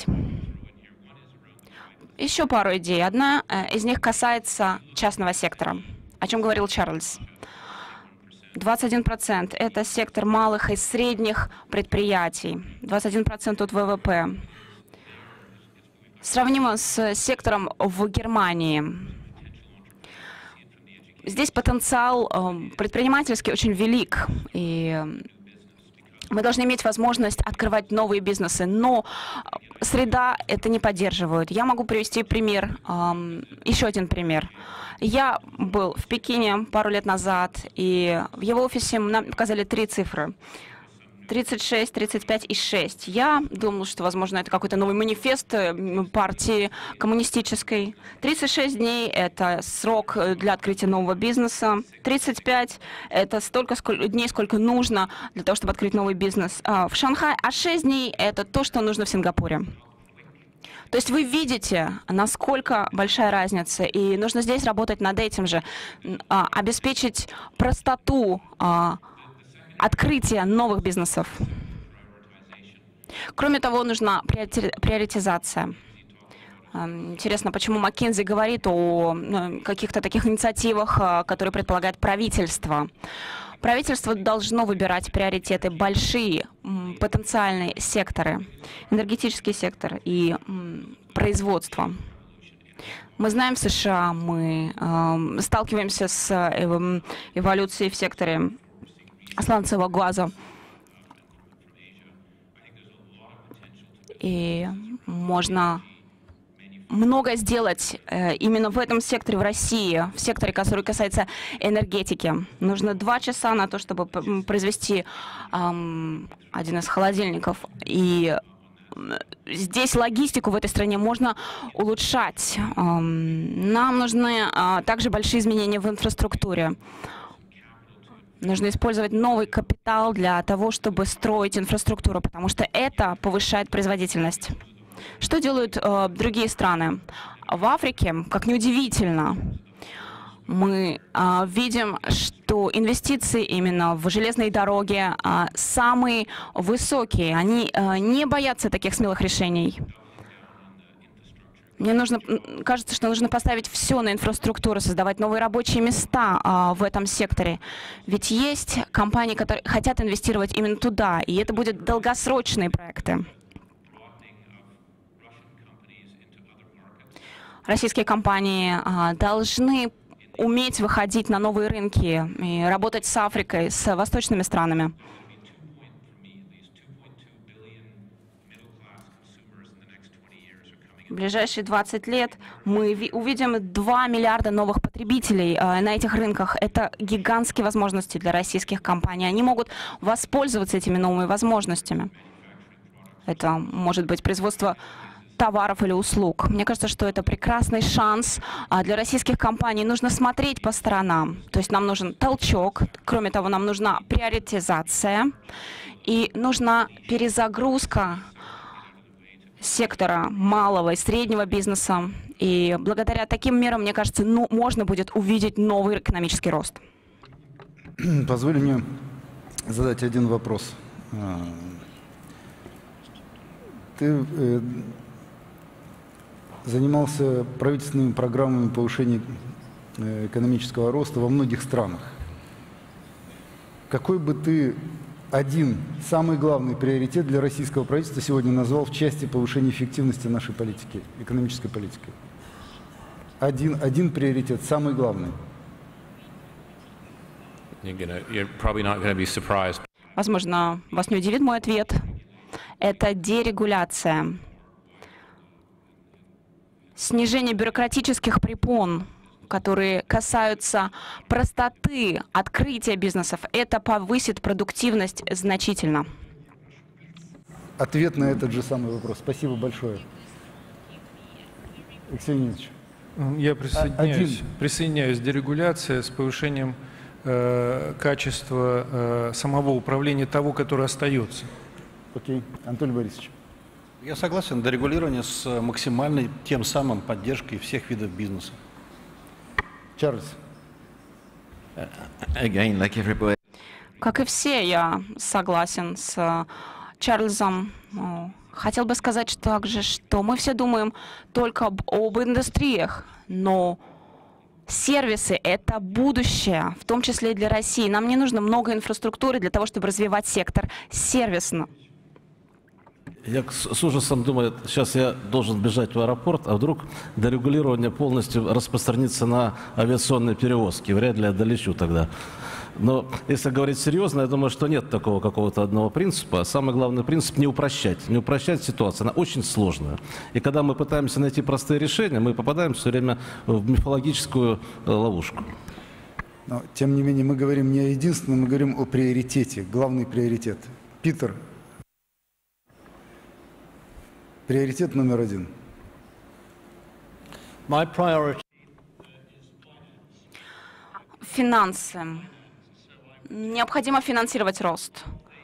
Speaker 16: Еще пару идей. Одна из них касается частного сектора, о чем говорил Чарльз. 21% — это сектор малых и средних предприятий, 21% от ВВП. Сравнимо с сектором в Германии. Здесь потенциал предпринимательский очень велик, и мы должны иметь возможность открывать новые бизнесы, но среда это не поддерживает. Я могу привести пример, еще один пример. Я был в Пекине пару лет назад, и в его офисе нам показали 3 цифры. 36, 35 и 6. Я думал, что, возможно, это какой-то новый манифест партии коммунистической. 36 дней — это срок для открытия нового бизнеса. 35 — это столько дней, сколько нужно для того, чтобы открыть новый бизнес в Шанхае. А 6 дней — это то, что нужно в Сингапуре. То есть вы видите, насколько большая разница, и нужно здесь работать над этим же, обеспечить простоту открытия новых бизнесов. Кроме того, нужна приоритизация. Интересно, почему Маккензи говорит о каких-то таких инициативах, которые предполагает правительство. Правительство должно выбирать приоритеты, большие потенциальные секторы, энергетический сектор и производство. Мы знаем, в США мы сталкиваемся с эволюцией в секторе сланцевого газа. И можно много сделать именно в этом секторе в России, в секторе, который касается энергетики. Нужно 2 часа на то, чтобы произвести один из холодильников. И здесь логистику в этой стране можно улучшать. Нам нужны также большие изменения в инфраструктуре. Нужно использовать новый капитал для того, чтобы строить инфраструктуру, потому что это повышает производительность. Что делают другие страны? В Африке, как ни удивительно, мы видим, что инвестиции именно в железные дороги самые высокие. Они не боятся таких смелых решений. Мне кажется, что нужно поставить все на инфраструктуру, создавать новые рабочие места в этом секторе. Ведь есть компании, которые хотят инвестировать именно туда, и это будут долгосрочные проекты. Российские компании должны уметь выходить на новые рынки и работать с Африкой, с восточными странами. В ближайшие 20 лет мы увидим 2 миллиарда новых потребителей на этих рынках. Это гигантские возможности для российских компаний. Они могут воспользоваться этими новыми возможностями. Это может быть производство товаров или услуг. Мне кажется, что это прекрасный шанс для российских компаний. Нужно смотреть по сторонам. То есть нам нужен толчок. Кроме того, нам нужна приоритизация. И нужна перезагрузка сектора малого и среднего бизнеса. И благодаря таким мерам, мне кажется, можно будет увидеть новый экономический рост.
Speaker 1: Позволь мне задать один вопрос. Ты занимался правительственными программами повышения экономического роста во многих странах. Какой бы ты один самый главный приоритет для российского правительства сегодня назвал в части повышения эффективности нашей политики, экономической политики? Один приоритет, самый главный.
Speaker 16: Возможно, вас не удивит мой ответ. Это дерегуляция. Снижение бюрократических препон, которые касаются простоты открытия бизнесов, это повысит продуктивность значительно.
Speaker 1: Ответ на этот же самый вопрос. Спасибо большое. Алексей Леонидович.
Speaker 7: Я присоединяюсь. Дерегуляция с повышением качества самого управления того, которое остается.
Speaker 1: Окей. Анатолий Борисович.
Speaker 12: Я согласен, дерегулирование с максимальной тем самым поддержкой всех видов бизнеса.
Speaker 1: Чарльз.
Speaker 16: Как и все, я согласен с Чарльзом. Хотел бы сказать также, что мы все думаем только об индустриях, но сервисы — это будущее, в том числе и для России. Нам не нужно много инфраструктуры для того, чтобы развивать сектор сервисно.
Speaker 11: Я с ужасом думаю, сейчас я должен бежать в аэропорт, а вдруг дерегулирование полностью распространится на авиационные перевозки. Вряд ли я долечу тогда. Но если говорить серьезно, я думаю, что нет такого какого-то одного принципа. Самый главный принцип — не упрощать. Не упрощать ситуацию, она очень сложная. И когда мы пытаемся найти простые решения, мы попадаем все время в мифологическую ловушку.
Speaker 1: Но, тем не менее, мы говорим не о единственном, мы говорим о приоритете, главный приоритет. Питер. Приоритет номер один.
Speaker 16: Финансы. Необходимо финансировать рост.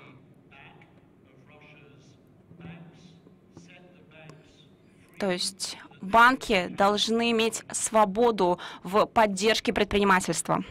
Speaker 16: То есть банки должны иметь свободу в поддержке предпринимательства.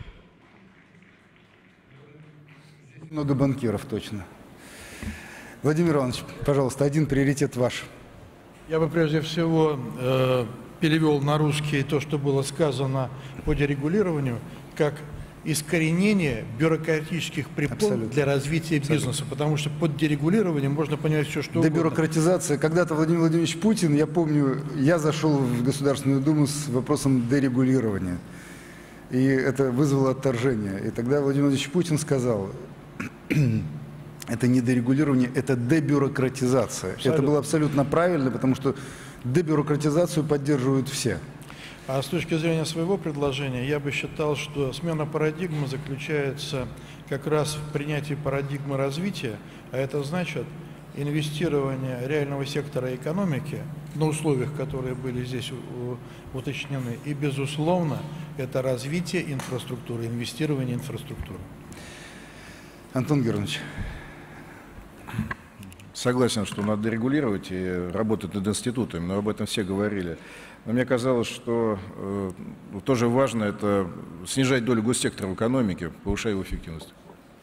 Speaker 1: Много банкиров, точно. Владимир Иванович, пожалуйста, один приоритет ваш.
Speaker 5: Я бы прежде всего перевел на русский то, что было сказано по дерегулированию, как искоренение бюрократических препон для развития бизнеса, потому что под дерегулированием можно понять все, что угодно.
Speaker 1: Дебюрократизация. Когда-то Владимир Владимирович Путин, я помню, я зашел в Государственную Думу с вопросом дерегулирования, и это вызвало отторжение. И тогда Владимир Владимирович Путин сказал: это не дерегулирование, это дебюрократизация. Абсолютно. Это было абсолютно правильно, потому что дебюрократизацию поддерживают все.
Speaker 5: А с точки зрения своего предложения, я бы считал, что смена парадигмы заключается как раз в принятии парадигмы развития, а это значит инвестирование реального сектора экономики на условиях, которые были здесь уточнены, и, безусловно, это развитие инфраструктуры, инвестирование в инфраструктуру.
Speaker 1: Антон Георгиевич.
Speaker 13: Согласен, что надо регулировать и работать над институтами, но об этом все говорили. Но мне казалось, что тоже важно это снижать долю госсектора в экономике, повышая его эффективность.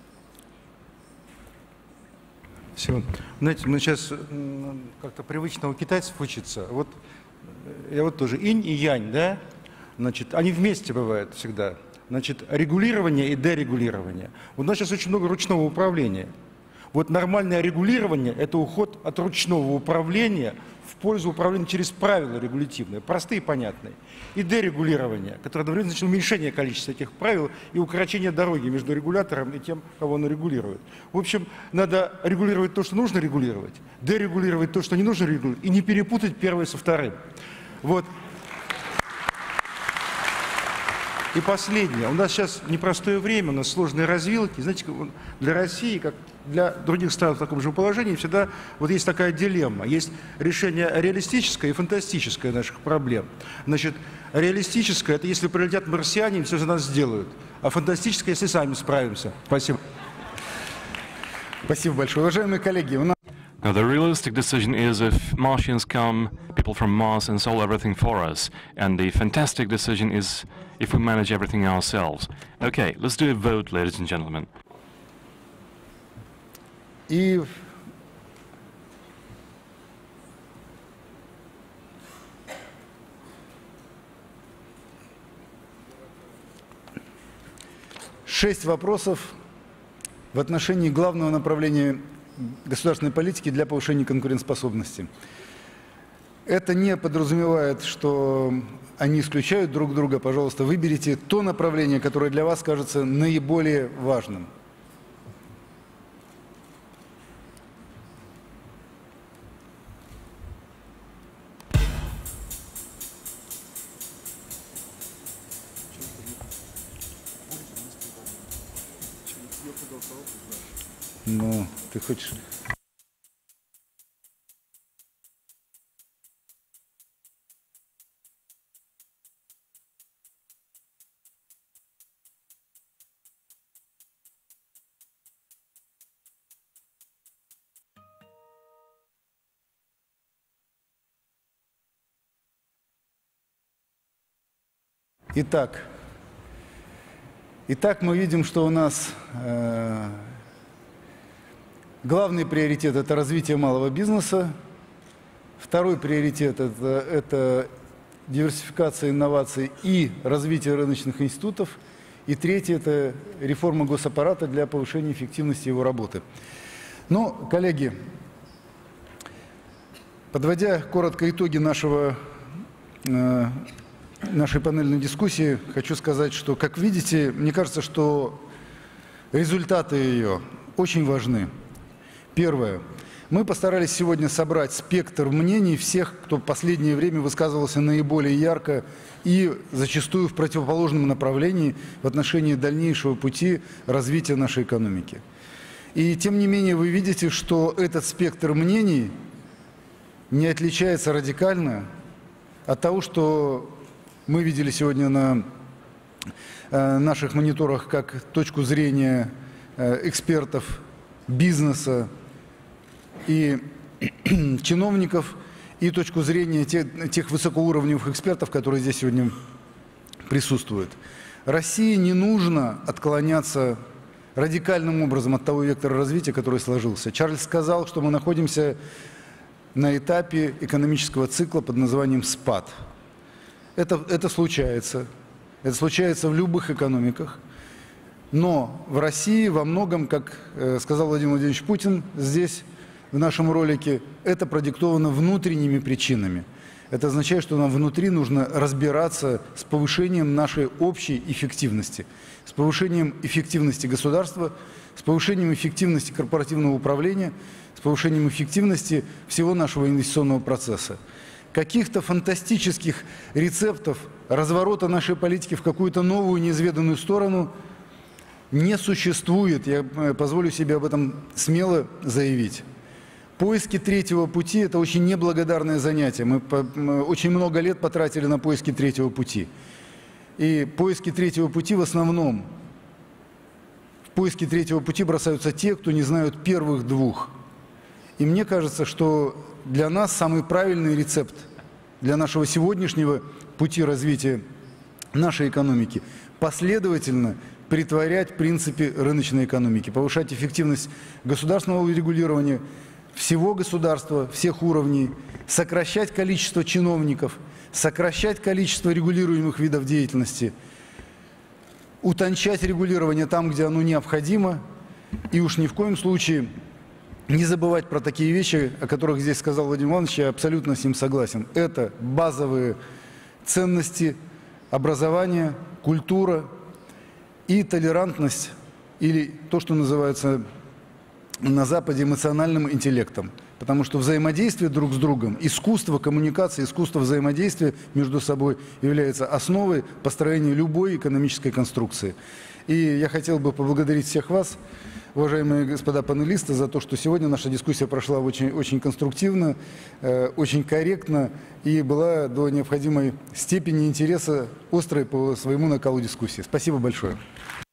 Speaker 10: Все. Знаете, мы сейчас как-то привычно у китайцев учиться. Вот я вот тоже инь и янь, да? Значит, они вместе бывают всегда. Значит, регулирование и дерегулирование. У нас сейчас очень много ручного управления. Вот нормальное регулирование – это уход от ручного управления в пользу управления через правила регулятивные, простые и понятные. И дерегулирование, которое одновременно значит уменьшение количества этих правил и укорочение дороги между регулятором и тем, кого он регулирует. В общем, надо регулировать то, что нужно регулировать, дерегулировать то, что не нужно регулировать, и не перепутать первое со вторым. Вот. И последнее. У нас сейчас непростое время, у нас сложные развилки. Знаете, для России, как для других стран в таком же положении, всегда вот есть такая дилемма. Есть решение реалистическое и фантастическое наших проблем. Значит, реалистическое – это если прилетят марсиане и все за нас сделают. А фантастическое – если сами справимся. Спасибо.
Speaker 1: Спасибо большое. Уважаемые коллеги, у нас...
Speaker 14: Now, the realistic decision is if Martians come, people from Mars, and solve everything for us. And the fantastic decision is if we manage everything ourselves. Okay, let's do a vote, ladies and gentlemen.
Speaker 1: И шесть вопросов в отношении главного направления государственной политики для повышения конкурентоспособности. Это не подразумевает, что они исключают друг друга. Пожалуйста, выберите то направление, которое для вас кажется наиболее важным. Ну, ты хочешь... Итак, мы видим, что у нас главный приоритет – это развитие малого бизнеса. Второй приоритет – это диверсификация инноваций и развитие рыночных институтов. И третий – это реформа госаппарата для повышения эффективности его работы. Но, коллеги, подводя коротко итоги нашей панельной дискуссии, хочу сказать, что, как видите, мне кажется, что результаты ее очень важны. Первое. Мы постарались сегодня собрать спектр мнений всех, кто в последнее время высказывался наиболее ярко и зачастую в противоположном направлении в отношении дальнейшего пути развития нашей экономики. И тем не менее вы видите, что этот спектр мнений не отличается радикально от того, что мы видели сегодня на наших мониторах как точку зрения экспертов, бизнеса и чиновников, и точку зрения тех высокоуровневых экспертов, которые здесь сегодня присутствуют. России не нужно отклоняться радикальным образом от того вектора развития, который сложился. Чарльз сказал, что мы находимся на этапе экономического цикла под названием спад. Это случается. Это случается в любых экономиках. Но в России во многом, как сказал Владимир Владимирович Путин здесь, в нашем ролике, это продиктовано внутренними причинами. Это означает, что нам внутри нужно разбираться с повышением нашей общей эффективности, с повышением эффективности государства, с повышением эффективности корпоративного управления, с повышением эффективности всего нашего инвестиционного процесса. Каких-то фантастических рецептов разворота нашей политики в какую-то новую неизведанную сторону не существует. Я позволю себе об этом смело заявить. Поиски третьего пути – это очень неблагодарное занятие. Мы очень много лет потратили на поиски третьего пути. И поиски третьего пути в основном, в поиски третьего пути бросаются те, кто не знают первых двух. И мне кажется, что для нас самый правильный рецепт для нашего сегодняшнего пути развития нашей экономики – последовательно претворять принципы рыночной экономики, повышать эффективность государственного регулирования, всего государства, всех уровней, сокращать количество чиновников, сокращать количество регулируемых видов деятельности, утончать регулирование там, где оно необходимо, и уж ни в коем случае не забывать про такие вещи, о которых здесь сказал Владимир Иванович, я абсолютно с ним согласен. Это базовые ценности образования, культура и толерантность, или то, что называется на Западе эмоциональным интеллектом. Потому что взаимодействие друг с другом, искусство коммуникации, искусство взаимодействия между собой является основой построения любой экономической конструкции. И я хотел бы поблагодарить всех вас, уважаемые господа панелисты, за то, что сегодня наша дискуссия прошла очень конструктивно, очень корректно и была до необходимой степени интереса острой по своему накалу дискуссии. Спасибо большое.